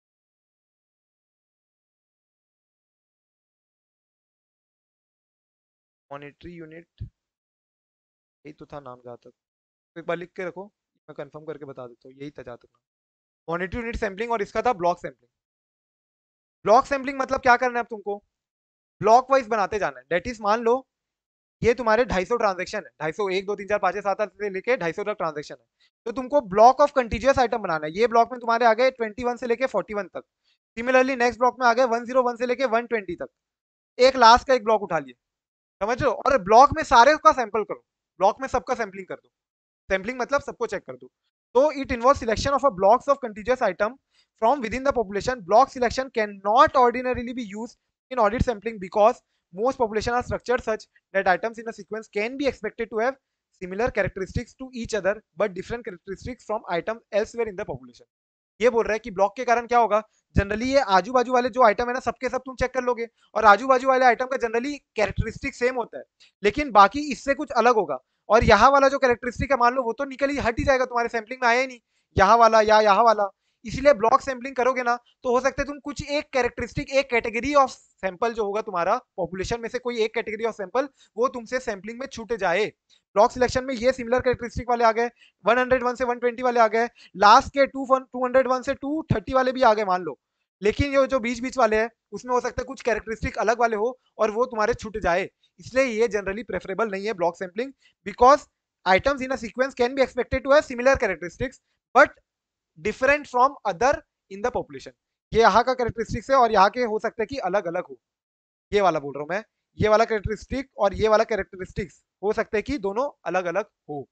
Monetary unit, यही तो था नाम जहाँ तक, तो एक बार लिख के रखो, मैं कंफर्म करके बता देता हूँ, यही था जहाँ तक। मॉनेटरी यूनिट सैम्पलिंग, और इसका था ब्लॉक सैम्पलिंग। ब्लॉक सैम्पलिंग मतलब क्या करना है अब तुमको, ब्लॉक वाइज बनाते जाना है। डेट इज, मान लो ये तुम्हारे दो सौ पचास ट्रांजेक्शन है, दो सौ पचास, एक दो तीन चार पाँच छह सात आठ से लेके दो सौ पचास तक ट्रांजेक्शन है, तो तुमको ब्लॉक ऑफ कंटीजियस आइटम बनाना है। ये ब्लॉक में तुम्हारे आ गए इक्कीस से लेके इकतालीस तक, सिमिलरली नेक्स्ट ब्लॉक में आ गए एक सौ एक से लेके एक सौ बीस तक, एक लास्ट का एक ब्लॉक उठा लिए, समझ लो, और ब्लॉक में सारे का सैंपल करो, ब्लॉक में सबका सैंपलिंग कर दो। सैंपलिंग मतलब सबको चेक कर दो। तो it involve selection of a blocks of contiguous item from within the population. Block selection can not ordinarily be use in audit sampling because most population are structured such that items in a sequence can be expected to have similar characteristics to each other but different characteristics from items elsewhere in the population। ये बोल रहा है कि block के कारण क्या होगा, generally ये आजू बाजू वाले जो आइटम है ना, सबके सब तुम चेक कर लोगे, और आजू बाजू वाले आइटम का जनरली कैरेक्टरिस्टिक सेम होता है, लेकिन बाकी इससे कुछ अलग होगा। और यहाँ वाला जो कैरेक्टरिस्टिक है, मान लो वो तो निकल ही हट ही जाएगा, तुम्हारे सैम्पलिंग में आया ही नहीं, यहाँ वाला या यहाँ वाला। इसीलिए ब्लॉक सैम्पलिंग करोगे ना, तो हो सकता है तुम कुछ एक कैरेक्टरिस्टिक, एक कैटेगरी ऑफ सैंपल जो होगा तुम्हारा पॉपुलेशन में से कोई एक कैटेगरी ऑफ सैंपल, वो तुमसे सैम्पलिंग में छूट जाए। ब्लॉक सिलेक्शन में ये सिमिलर कैरेक्टरिस्टिक वाले आ गए, एक सौ एक से एक सौ बीस वाले आ गए, लास्ट के टू हंड्रेड वन से टू थर्टी वाले भी आ गए मान लो, लेकिन ये जो बीच बीच वाले हैं उसमें हो सकता है कुछ कैरेक्टरिस्टिक अलग वाले हो और वो तुम्हारे छूट जाए। इसलिए ये जनरली प्रेफरेबल नहीं है block sampling, because items in a sequence can be expected to have similar characteristics but different from other in the population। ये यहाँ का कैरेक्टरिस्टिक्स है और यहाँ के हो सकता है कि अलग अलग हो, ये वाला बोल रहा हूँ मैं, ये वाला कैरेक्टरिस्टिक और ये वाला कैरेक्टरिस्टिक्स हो सकता है कि दोनों अलग अलग हो।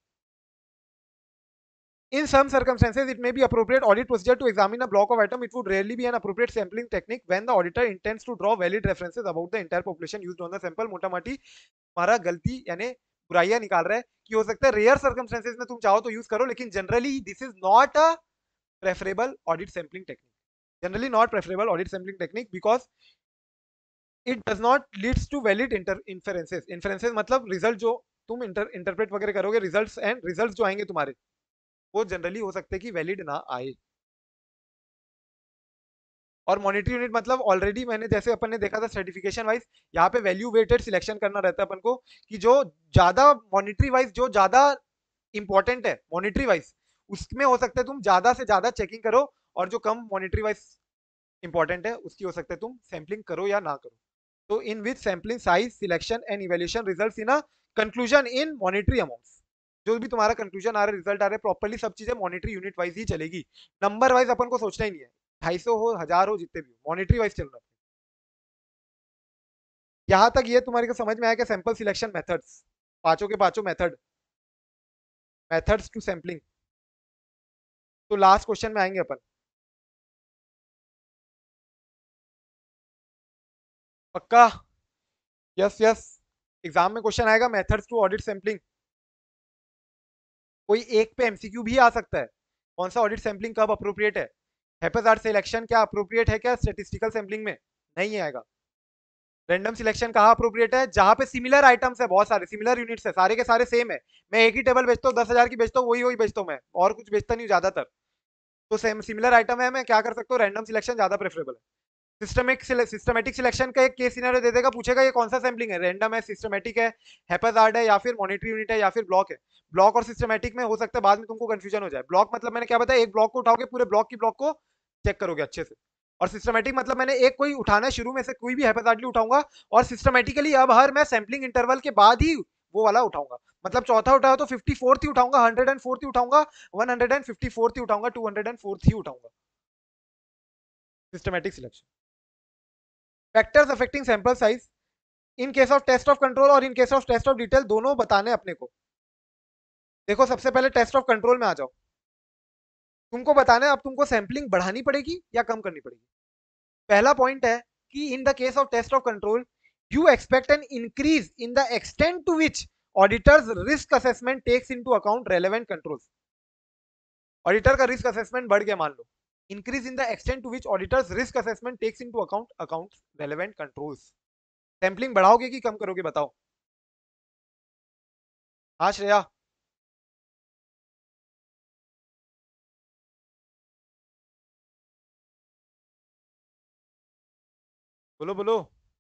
In some circumstances, it may be appropriate audit procedure to examine a block of item. It would rarely be an appropriate sampling technique when the auditor intends to draw valid references about the entire population used on the sample। मोटा माटी हमारा गलती यानी बुराइयां निकाल रहा है कि हो सकता है रेयर सर्कमस्टेंसेज में तुम चाहो तो यूज करो, लेकिन generally this is not a preferable audit sampling technique. Generally not preferable audit sampling technique because it does not leads to valid inferences. Inferences मतलब रिजल्ट जो तुम इंटर इंटरप्रेट वगैरह करोगे, रिजल्ट्स एंड रिजल्ट्स जो आएंगे तुम्हारे, वो जनरली हो सकते हैं कि वैलिड ना आए। और मॉनिटरी यूनिट मतलब ऑलरेडी मैंने जैसे अपन ने देखा था सर्टिफिकेशन वाइज, यहाँ पे वैल्यू वेटेड सिलेक्शन करना रहता है अपन को, कि जो ज्यादा मॉनिटरी वाइज जो ज्यादा इंपॉर्टेंट है मॉनिटरी वाइज, उसमें हो सकता है तुम ज्यादा से ज्यादा चेकिंग करो, और जो कम मॉनिटरी वाइज इंपॉर्टेंट है उसकी हो सकता है तुम सैम्पलिंग करो या ना करो। तो in which sampling size selection and evaluation results in a conclusion in monetary amounts. जो भी तुम्हारा कंक्लूजन आ रहा है, रिजल्ट आ रहा है, प्रॉपर्ली सब चीजें मॉनिटरी यूनिट वाइज ही चलेगी, नंबर वाइज अपन को सोचना ही नहीं है, ढाई सौ हो हजार हो जितने भी हो, मॉनिटरी वाइज चल रहा है। यहां तक ये तुम्हारे को समझ में आया कि सैंपल सिलेक्शन मेथड्स, पांचों के पांचों मेथड, मेथड्स टू सैम्पलिंग। तो लास्ट क्वेश्चन में आएंगे अपन, पक्का? यस यस, एग्जाम में क्वेश्चन आएगा मेथड्स टू ऑडिट सैम्पलिंग, कोई एक पे एमसीक्यू भी आ सकता है, कौन सा ऑडिट सैम्पलिंग कब अप्रोप्रिएट है। हैप्पीजार्ड सिलेक्शन क्या अप्रोप्रिएट है क्या स्टैटिस्टिकल सैम्पलिंग में? नहीं आएगा। रैंडम सिलेक्शन कहाँ अप्रोप्रिएट है? जहां पे सिमिलर आइटम्स है, बहुत सारे सिमिलर यूनिट्स है, सारे के सारे सेम है, मैं एक ही टेबल बेचता हूँ, दस हजार की बेचता हूँ, वही वही बेचता हूँ मैं, और कुछ बेचता नहीं ज्यादातर, तो सेम सिमिलर आइटम है, मैं क्या कर सकता हूँ, रैंडम सिलेक्शन ज्यादा प्रेफरेबल है। सिस्टमिक सिस्टमेटिक सिलेक्शन का एक केस सिनेरियो दे देगा, पूछेगा ये कौन सा सैम्पलिंग है, रैंडम है, सिस्टमेटिक है, हैप्पीजार्ड है, या फिर मॉनिटरी यूनिट है, या फिर ब्लॉक है। ब्लॉक और सिस्टमेटिक में हो सकता है बाद में तुमको कंफ्यूजन हो जाए। ब्लॉक मतलब मैंने क्या बताया, एक ब्लॉक को उठाओगे, पूरे ब्लॉक की ब्लॉक को चेक करोगे अच्छे से। और सिस्टमेटिक मतलब मैंने एक कोई उठाना है, शुरू में से कोई भी हैप्पीजार्डली उठाऊंगा, और सिस्टमेटिकली अब हर मैं सैम्पलिंग इंटरवल के बाद ही वो वाला उठाऊंगा। मतलब चौथा उठाया तो फिफ्टी फोर्थ ही उठाऊंगा, हंड्रेड एंड फोर्थ ही उठाऊंगा, one hundred and fifty fourth ही उठाऊंगा, टू हंड्रेड एंड फोर्थ ही उठाऊंगा। Systematic selection. Factors affecting sample size in case of test of control और in case of test of detail, दोनों बताने अपने को। देखो सबसे पहले टेस्ट ऑफ कंट्रोल में आ जाओ, तुमको बताना है अब तुमको सैंपलिंग बढ़ानी पड़ेगी या कम करनी पड़ेगी। पहला पॉइंट है कि in the case of test of control you expect an increase in the extent to which auditors risk assessment takes into account relevant controls. Auditor का रिस्क असेसमेंट बढ़ गया मान लो, increase in the extent to which auditors risk assessment takes into account account relevant controls. Sampling बढ़ाओगे कि कम करोगे बताओ? हाँ श्रेया, बोलो बोलो।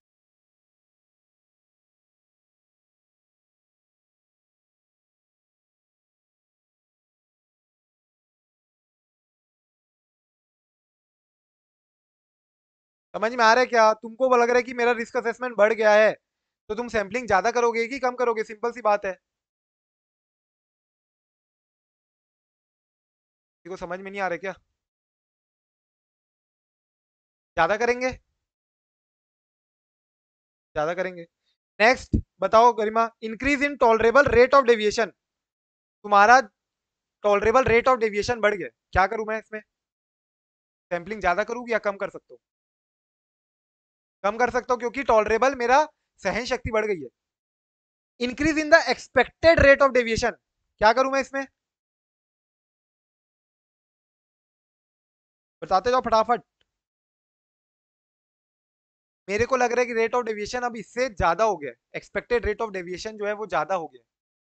समझ में आ रहा है क्या? तुमको लग रहा है कि मेरा रिस्क असेसमेंट बढ़ गया है, तो तुम सैंपलिंग ज्यादा करोगे कि कम करोगे? सिंपल सी बात है। देखो समझ में नहीं आ रहा क्या? ज्यादा करेंगे, ज्यादा करेंगे। नेक्स्ट बताओ Garima, increase in tolerable rate of deviation. तुम्हारा टॉलरेबल रेट ऑफ डेविएशन बढ़ गया, क्या करूं मैं इसमें? सैंपलिंग ज्यादा करूं या कम कर सकता हूँ? कम कर सकता हूँ, क्योंकि टॉलरेबल मेरा सहन शक्ति बढ़ गई है। Increase in the expected rate of deviation, क्या करूं मैं इसमें? बताते जाओ फटाफट। मेरे को लग रहा है कि रेट ऑफ डेविएशन अब इससे ज्यादा हो गया, एक्सपेक्टेड रेट ऑफ डेविएशन जो है वो ज्यादा हो गया,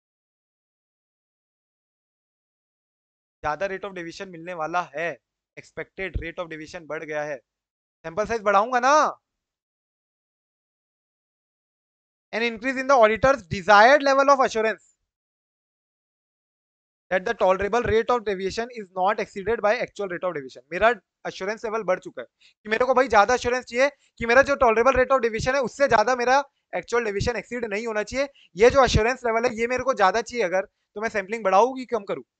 ज्यादा रेट ऑफ डेविएशन मिलने वाला है, एक्सपेक्टेड रेट ऑफ डेविएशन बढ़ गया है। सैंपल साइज बढ़ाऊंगा ना। An increase in the auditors desired level of assurance that the tolerable rate of deviation is not exceeded by actual rate of deviation। मेरा assurance level बढ़ चुका है कि मेरे को भाई ज्यादा assurance चाहिए कि मेरा जो tolerable rate of deviation है उससे ज्यादा मेरा actual deviation exceed नहीं होना चाहिए। ये जो assurance level है ये मेरे को ज्यादा चाहिए, अगर तो मैं सैम्पलिंग बढ़ाऊँ कि कम करूँ?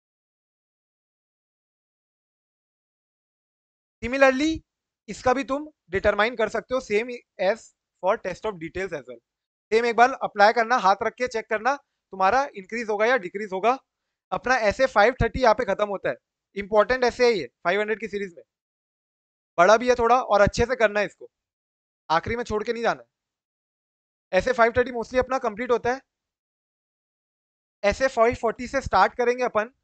सिमिलरली इसका भी तुम डिटरमाइन कर सकते हो, same as for test of details as well. Same एक बार अप्लाई करना, हाथ रख के चेक करना तुम्हारा इंक्रीज होगा या डिक्रीज होगा। अपना ऐसे फाइव थर्टी यहाँ पे खत्म होता है, इंपॉर्टेंट ऐसे है ये फाइव हंड्रेड की सीरीज में, बड़ा भी है थोड़ा और अच्छे से करना है इसको, आखिरी में छोड़ के नहीं जाना है। ऐसे फाइव थर्टी मोस्टली अपना कंप्लीट होता है। ऐसे फाइव फोर्टी से स्टार्ट करेंगे अपन,